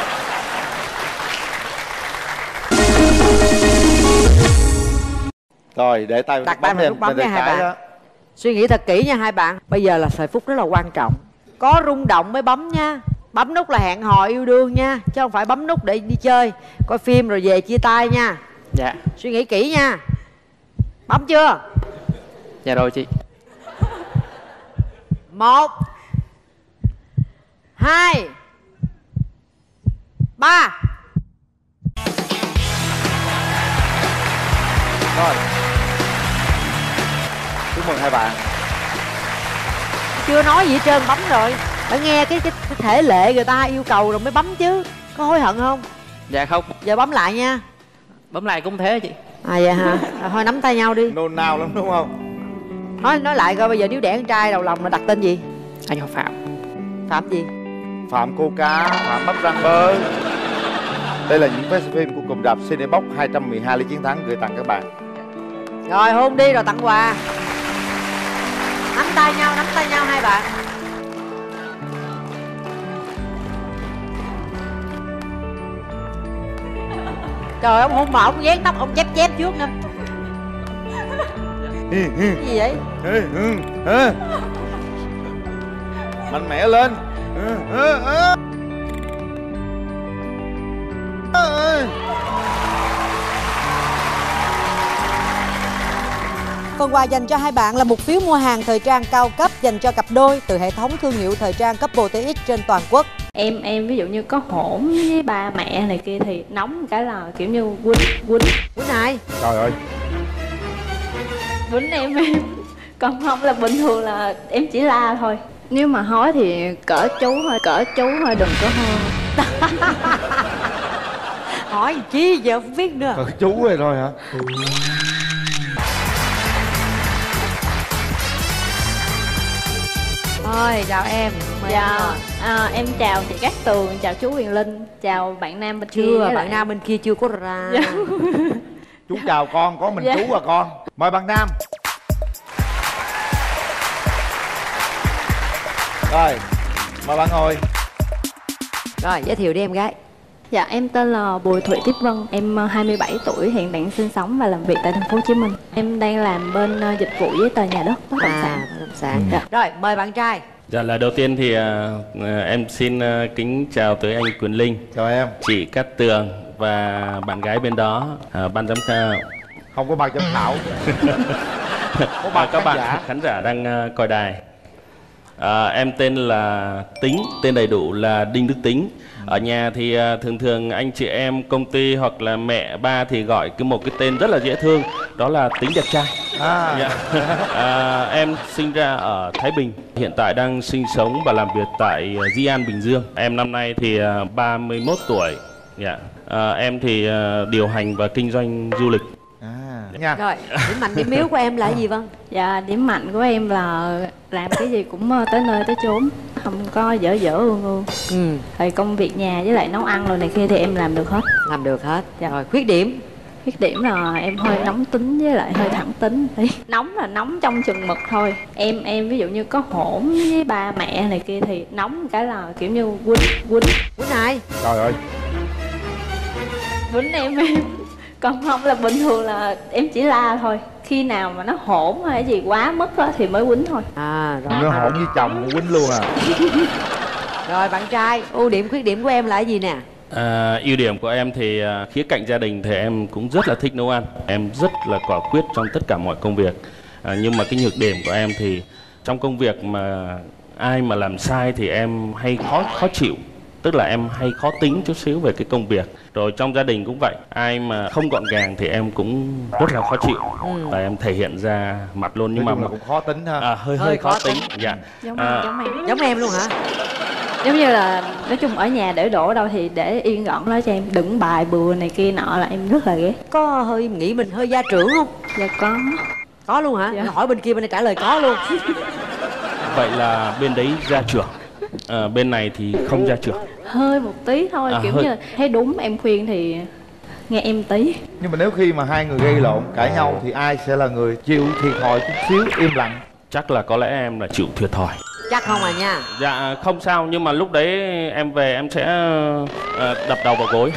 Rồi để tay đặt tay vào nút bấm nha hai bạn. Đó. Suy nghĩ thật kỹ nha hai bạn. Bây giờ là thời phút rất là quan trọng. Có rung động mới bấm nha. Bấm nút là hẹn hò yêu đương nha, chứ không phải bấm nút để đi chơi coi phim rồi về chia tay nha. Dạ. Suy nghĩ kỹ nha. Bấm chưa? Dạ rồi chị. 1 2 3. Rồi. Chúc mừng hai bạn. Chưa nói gì hết trơn, bấm rồi. Phải nghe cái thể lệ người ta yêu cầu rồi mới bấm chứ. Có hối hận không? Dạ không. Giờ bấm lại nha. Bấm lại cũng thế chị. Vậy hả? Thôi nắm tay nhau đi. Nôn nao lắm đúng không? Nói lại coi, bây giờ nếu đẻ con trai đầu lòng là đặt tên gì? Anh họ Phạm. Phạm gì? Phạm Cô Cá, Phạm Bắp Răng Bơ. Đây là những vé phim của cụm rạp Cinebox 212 Lý Chiến Thắng gửi tặng các bạn. Rồi hôn đi rồi tặng quà. Nắm tay nhau hai bạn. Trời, ông hôn mà ông vén tóc, ông chép trước nè. Cái gì vậy? Mạnh mẽ lên. Phần quà dành cho hai bạn là một phiếu mua hàng thời trang cao cấp dành cho cặp đôi từ hệ thống thương hiệu thời trang Couple TX trên toàn quốc. Em ví dụ như có hỗn với ba mẹ này kia thì nóng cái là kiểu như quýnh ai? Trời ơi. Quýnh em. Còn không là bình thường là em chỉ la thôi. Nếu mà hói thì cỡ chú thôi, đừng có ho. Hỏi chi giờ không biết nữa. Cỡ chú rồi thôi hả? Thôi chào em. Dạ. Em chào chị Cát Tường, chào chú Huyền Linh, chào bạn nam bên kia. Bạn nam bên kia chưa có ra. Dạ. Chú chào con, có mình chú và con. Mời bạn nam. Rồi, mời bạn ngồi. Rồi, giới thiệu đi em gái. Dạ, em tên là Bùi Thị Tiếp Vân, em 27 tuổi, hiện đang sinh sống và làm việc tại thành phố Hồ Chí Minh. Em đang làm bên dịch vụ giấy tờ nhà đất, bất động sản. Bất động sản. Dạ. Rồi, mời bạn trai. Dạ, lời đầu tiên thì em xin kính chào tới anh Quyền Linh. Chào em. Chị Cát Tường và bạn gái bên đó, ban giám khảo. Không có ban giám khảo. Có ban các khán bạn giả. khán giả đang coi đài. Em tên là Tính, tên đầy đủ là Đinh Đức Tính. Ở nhà thì thường anh chị em công ty hoặc là mẹ ba thì gọi một cái tên rất là dễ thương, đó là Tính đẹp trai. Em sinh ra ở Thái Bình, hiện tại đang sinh sống và làm việc tại Di An, Bình Dương. Em năm nay thì 31 tuổi. Em thì điều hành và kinh doanh du lịch. Rồi, điểm mạnh điểm yếu của em là gì Vân? Dạ, điểm mạnh của em là làm cái gì cũng tới nơi tới chốn, không có dở ương. Thì công việc nhà với lại nấu ăn rồi này kia thì em làm được hết. Làm được hết. Dạ. Rồi, khuyết điểm? Khuyết điểm là em hơi nóng tính với lại hơi thẳng tính. Nóng là nóng trong chừng mực thôi. Em ví dụ như có hỗn với ba mẹ này kia thì nóng cái là kiểu như quýnh ai? Trời ơi. Quýnh em. Còn không là bình thường là em chỉ la thôi. Khi nào mà nó hỗn hay gì quá mức đó, thì mới quýnh thôi. Rồi. Nó hỗn với chồng quýnh luôn à. Rồi bạn trai, ưu điểm khuyết điểm của em là cái gì nè? Ưu điểm của em thì khía cạnh gia đình thì em cũng rất là thích nấu ăn. Em rất là quả quyết trong tất cả mọi công việc. Nhưng mà cái nhược điểm của em thì trong công việc mà ai mà làm sai thì em hay khó chịu. Tức là em hay khó tính chút xíu về cái công việc. Rồi trong gia đình cũng vậy, ai mà không gọn gàng thì em cũng rất là khó chịu. Và em thể hiện ra mặt luôn. Nhưng mà cũng khó tính ha. Hơi khó tính. Dạ. Giống em luôn hả? Giống như là nói chung ở nhà để đổ đâu thì để yên gọn đó cho em, đừng bài bừa này kia nọ là em rất là ghét. Có hơi nghĩ mình hơi gia trưởng không? Dạ có. Có luôn hả? Dạ. Hỏi bên kia bên này trả lời có luôn. Vậy là bên đấy gia trưởng, bên này thì không gia trưởng. Hơi một tí thôi, kiểu như thấy đúng em khuyên thì nghe em tí. Nhưng mà nếu khi mà hai người gây lộn cãi nhau thì ai sẽ là người chịu thiệt thòi chút xíu, im lặng? Chắc là có lẽ em là chịu thiệt thòi. Chắc không à nha? Dạ không sao, nhưng mà lúc đấy em về em sẽ đập đầu vào gối.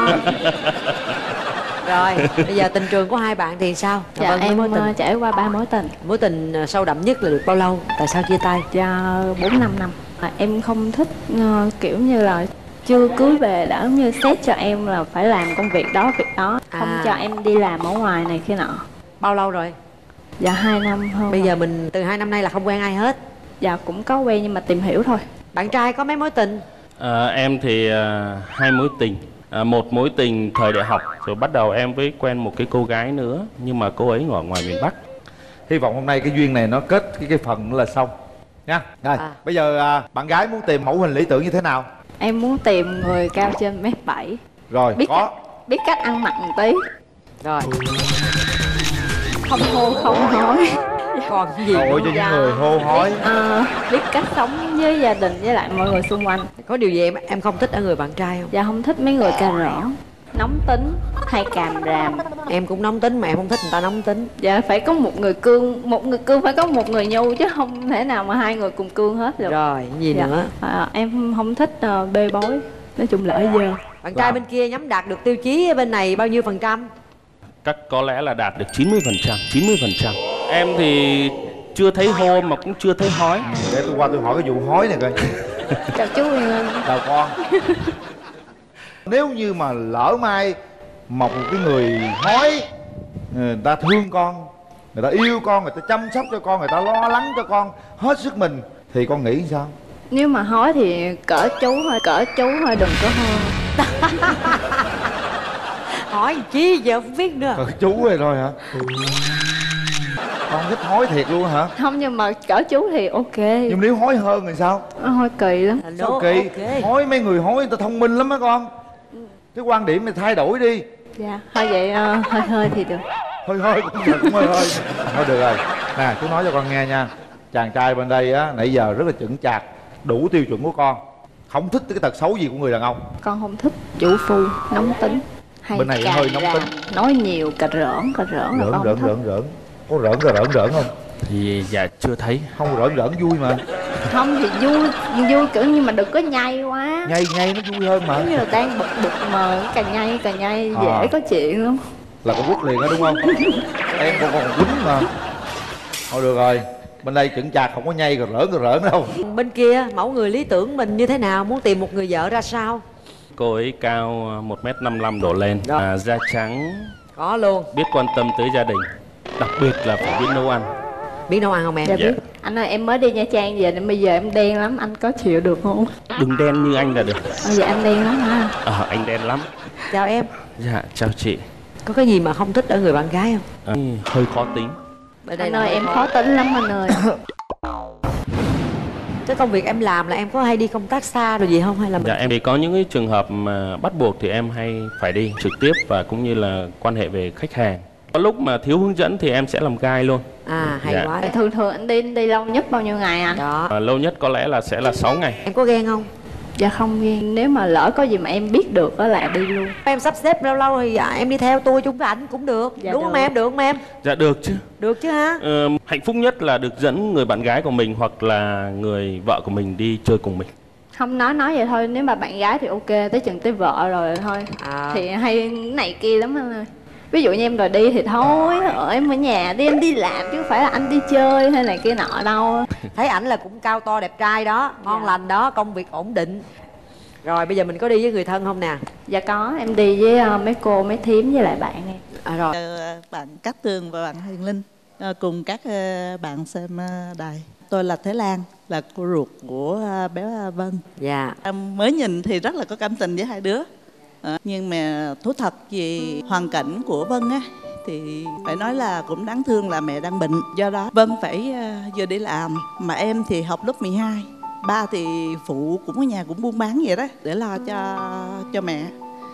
Rồi, bây giờ tình trường của hai bạn thì sao? Dạ em trải qua 3 mối tình. Mối tình sâu đậm nhất là được bao lâu? Tại sao chia tay? Dạ 4-5 năm. Em không thích kiểu như là chưa cưới về đã như xét cho em là phải làm công việc đó không cho em đi làm ở ngoài này kia nọ. Bao lâu rồi? Dạ 2 năm hơn. Bây giờ mình từ 2 năm nay là không quen ai hết? Dạ cũng có quen nhưng mà tìm hiểu thôi. Bạn trai có mấy mối tình? Em thì 2 mối tình. Một mối tình thời đại học, rồi bắt đầu em với quen một cái cô gái nữa, nhưng mà cô ấy ở ngoài miền Bắc. Hy vọng hôm nay cái duyên này nó kết cái phần là xong nha. Rồi bây giờ bạn gái muốn tìm mẫu hình lý tưởng như thế nào? Em muốn tìm người cao trên 1m7. Rồi biết cách ăn mặc một tí. Rồi không hô không hỏi. Còn cái gì? Ôi cho những người hô hối. Biết cách sống với gia đình với lại mọi người xung quanh. Có điều gì em không thích ở người bạn trai không? Dạ không thích mấy người cà rỡn, nóng tính hay càm ràm. Em cũng nóng tính mà em không thích người ta nóng tính. Dạ phải có một người cương phải có một người nhu chứ không thể nào mà hai người cùng cương hết được. Rồi gì nữa? Em không thích bê bối, nói chung là ở dơ. Bạn trai bên kia nhắm đạt được tiêu chí bên này bao nhiêu %? Chắc có lẽ là đạt được 90%. Em thì chưa thấy hô mà cũng chưa thấy hói. Để tôi qua tôi hỏi cái vụ hói này coi. Chào chú Nguyên. Chào con. Nếu như mà lỡ mai một cái người hói, người ta thương con, người ta yêu con, người ta chăm sóc cho con, người ta lo lắng cho con hết sức mình, thì con nghĩ sao? Nếu mà hói thì cỡ chú thôi đừng có hơn. Hỏi chi giờ không biết nữa. Chú rồi thôi hả? Con thích hói thiệt luôn hả? Không, nhưng mà cỡ chú thì ok. Nhưng nếu hói hơn thì sao? Hói kỳ lắm. Sao kỳ? Hói mấy người hói người ta thông minh lắm á con. Cái quan điểm này thay đổi đi. Dạ, thôi vậy hơi thì được. Hơi cũng hơi. Thôi được rồi. Nè, chú nói cho con nghe nha. Chàng trai bên đây á, nãy giờ rất là chững chạc, đủ tiêu chuẩn của con. Không thích cái tật xấu gì của người đàn ông. Con không thích chủ phu, nóng tính. Hay bên này hơi nóng tính. Nói nhiều, cà rỡn là con thích. Rỡn. Có rỡn không? Thì dạ chưa thấy. Không rỡn vui mà. Không thì vui kiểu như mà đừng có nhây quá. Nhây nó vui hơn mà. Giống như là đang bực mà cà nhây dễ có chuyện lắm. Là con quýt liền đó đúng không? Em còn quýnh mà. Thôi được rồi. Bên đây chững chạc không có nhây cà rỡn đâu. Bên kia mẫu người lý tưởng mình như thế nào? Muốn tìm một người vợ ra sao? Cô ấy cao 1m55 đổ lên, da trắng. Có luôn. Biết quan tâm tới gia đình. Đặc biệt là phải biết nấu ăn. Biết nấu ăn không em? Dạ biết. Anh ơi, em mới đi Nha Trang về nên bây giờ em đen lắm, anh có chịu được không? Đừng đen như anh là được. Dạ anh đen lắm ha. Anh đen lắm. Chào em. Dạ chào chị. Có cái gì mà không thích ở người bạn gái không? Hơi khó tính. Anh ơi em khó tính lắm anh ơi. Cái công việc em làm là em có hay đi công tác xa rồi gì không, hay là Dạ em thì có những cái trường hợp mà bắt buộc thì em hay phải đi trực tiếp, và cũng như là quan hệ về khách hàng. Có lúc mà thiếu hướng dẫn thì em sẽ làm guide luôn. Hay dạ. quá. Thường thường anh đi lâu nhất bao nhiêu ngày anh? Đó. Lâu nhất có lẽ là sẽ là 6 ngày. Em có ghen không? Dạ không ghen. Nếu mà lỡ có gì mà em biết được đó là đi luôn. Em sắp xếp lâu lâu thì em đi theo tôi chung với ảnh cũng được. Dạ đúng được. không em? Được không em? Dạ được chứ. Được chứ ha? Hạnh phúc nhất là được dẫn người bạn gái của mình hoặc là người vợ của mình đi chơi cùng mình. Không, nói vậy thôi. Nếu mà bạn gái thì ok, tới chừng tới vợ rồi thôi. Thì hay này kia lắm anh ơi. Ví dụ như em đòi đi thì thôi, em ở nhà đi, em đi làm chứ không phải là anh đi chơi hay này kia nọ đâu. Thấy ảnh là cũng cao to đẹp trai đó, ngon lành đó, công việc ổn định. Rồi bây giờ mình có đi với người thân không nè? Dạ có, em đi với mấy cô, mấy thím với lại bạn em. Rồi. Bạn Cát Tường và bạn Huyền Linh cùng các bạn xem đài. Tôi là Thế Lan, là cô ruột của bé Vân. Dạ. Mới nhìn thì rất là có cảm tình với hai đứa. Nhưng mà thú thật vì hoàn cảnh của Vân á thì phải nói là cũng đáng thương là mẹ đang bệnh. Do đó Vân phải giờ đi làm, mà em thì học lớp 12. Ba thì phụ cũng ở nhà cũng buôn bán vậy đó để lo cho mẹ.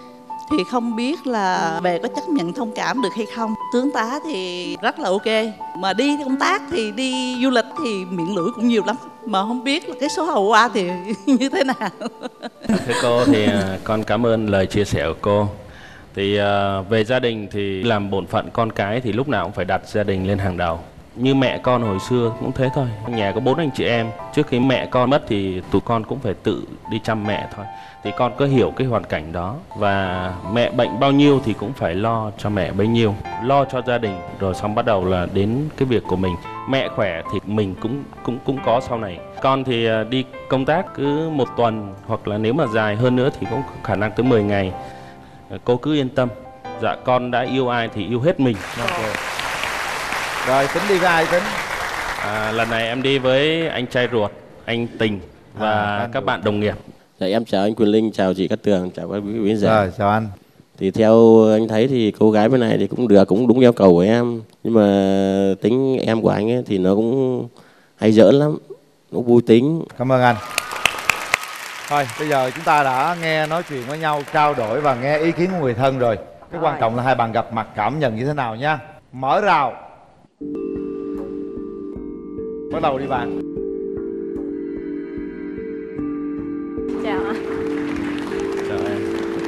Thì không biết là về có chấp nhận thông cảm được hay không. Tướng tá thì rất là ok, mà đi công tác thì đi du lịch thì miệng lưỡi cũng nhiều lắm. Mà không biết là cái số hậu qua thì như thế nào. Thưa cô thì con cảm ơn lời chia sẻ của cô. Thì về gia đình thì làm bổn phận con cái thì lúc nào cũng phải đặt gia đình lên hàng đầu. Như mẹ con hồi xưa cũng thế thôi. Nhà có 4 anh chị em. Trước khi mẹ con mất thì tụi con cũng phải tự đi chăm mẹ thôi. Thì con có hiểu cái hoàn cảnh đó. Và mẹ bệnh bao nhiêu thì cũng phải lo cho mẹ bấy nhiêu. Lo cho gia đình rồi xong bắt đầu là đến cái việc của mình. Mẹ khỏe thì mình cũng có sau này. Con thì đi công tác cứ 1 tuần, hoặc là nếu mà dài hơn nữa thì cũng có khả năng tới 10 ngày. Cô cứ yên tâm. Dạ con đã yêu ai thì yêu hết mình. Rồi Tính đi với ai Tính? Lần này em đi với anh trai ruột, anh Tình và các bạn đồng nghiệp. Dạ em chào anh Quyền Linh, chào chị Cát Tường, chào các quý khán giả. Rồi chào anh. Thì theo anh thấy thì cô gái bên này thì cũng được, cũng đúng yêu cầu của em. Nhưng mà tính em của anh ấy thì nó cũng hay giỡn lắm, nó vui tính. Cảm ơn anh. Thôi bây giờ chúng ta đã nghe nói chuyện với nhau, trao đổi và nghe ý kiến của người thân rồi. Cái quan trọng là hai bạn gặp mặt cảm nhận như thế nào nha. Mở rào. Bắt đầu đi bạn. Chào anh. Chào em.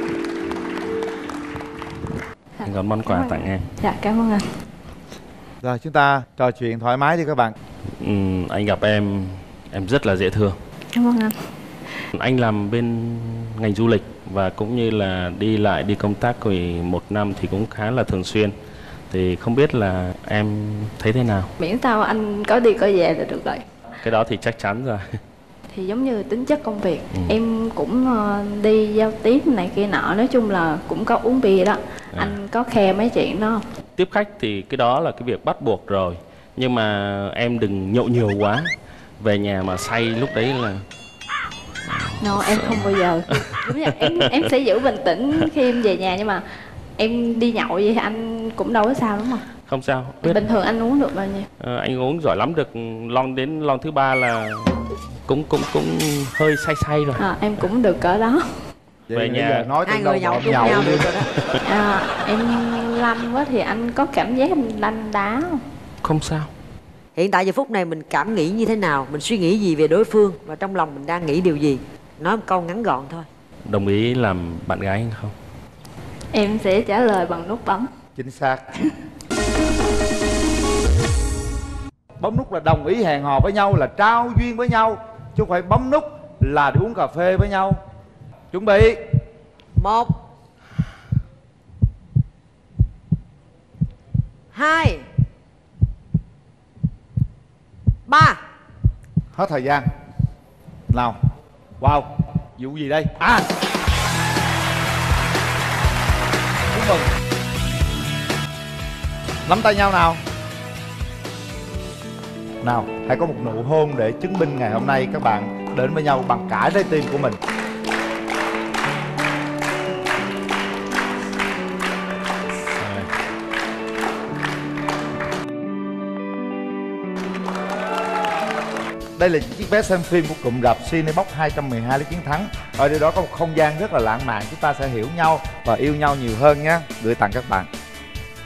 Anh có món quà tặng em. Dạ cảm ơn anh. Rồi chúng ta trò chuyện thoải mái đi các bạn. Anh gặp em rất là dễ thương. Cảm ơn anh. Anh làm bên ngành du lịch và cũng như là đi lại đi công tác thì 1 năm thì cũng khá là thường xuyên. Thì không biết là em thấy thế nào? Miễn sao anh có đi có về là được rồi. Cái đó thì chắc chắn rồi. Thì giống như tính chất công việc, em cũng đi giao tiếp này kia nọ, nói chung là cũng có uống bia đó. Anh có khe mấy chuyện đó không? Tiếp khách thì cái đó là cái việc bắt buộc rồi. Nhưng mà em đừng nhậu nhiều quá. Về nhà mà say lúc đấy là... No, em không bao giờ. Đúng như em sẽ giữ bình tĩnh khi em về nhà, nhưng mà em đi nhậu vậy thì anh cũng đâu có sao đúng không? Không sao. Bình thường anh uống được bao nhiêu? Anh uống giỏi lắm, được đến lon thứ 3 là cũng hơi say rồi. Em cũng được cỡ đó. Về nhà nói hai người nhậu chung nhau được rồi đó. Em lanh quá thì anh có cảm giác em lanh đá không? Không sao. Hiện tại giờ phút này mình cảm nghĩ như thế nào? Mình suy nghĩ gì về đối phương? Và trong lòng mình đang nghĩ điều gì? Nói một câu ngắn gọn thôi. Đồng ý làm bạn gái anh không? Em sẽ trả lời bằng nút bấm. Chính xác. Bấm nút là đồng ý hẹn hò với nhau, là trao duyên với nhau, chứ không phải bấm nút là đi uống cà phê với nhau. Chuẩn bị 1 2 3. Hết thời gian. Nào. Wow. Vụ gì đây? Chúc mừng. Nắm tay nhau nào. Nào, hãy có một nụ hôn để chứng minh ngày hôm nay các bạn đến với nhau bằng cả trái tim của mình. Đây là chiếc vé xem phim của cụm rạp Cinebox 212 Lý Chiến Thắng. Ở đây đó có một không gian rất là lãng mạn, chúng ta sẽ hiểu nhau và yêu nhau nhiều hơn nhé. Gửi tặng các bạn.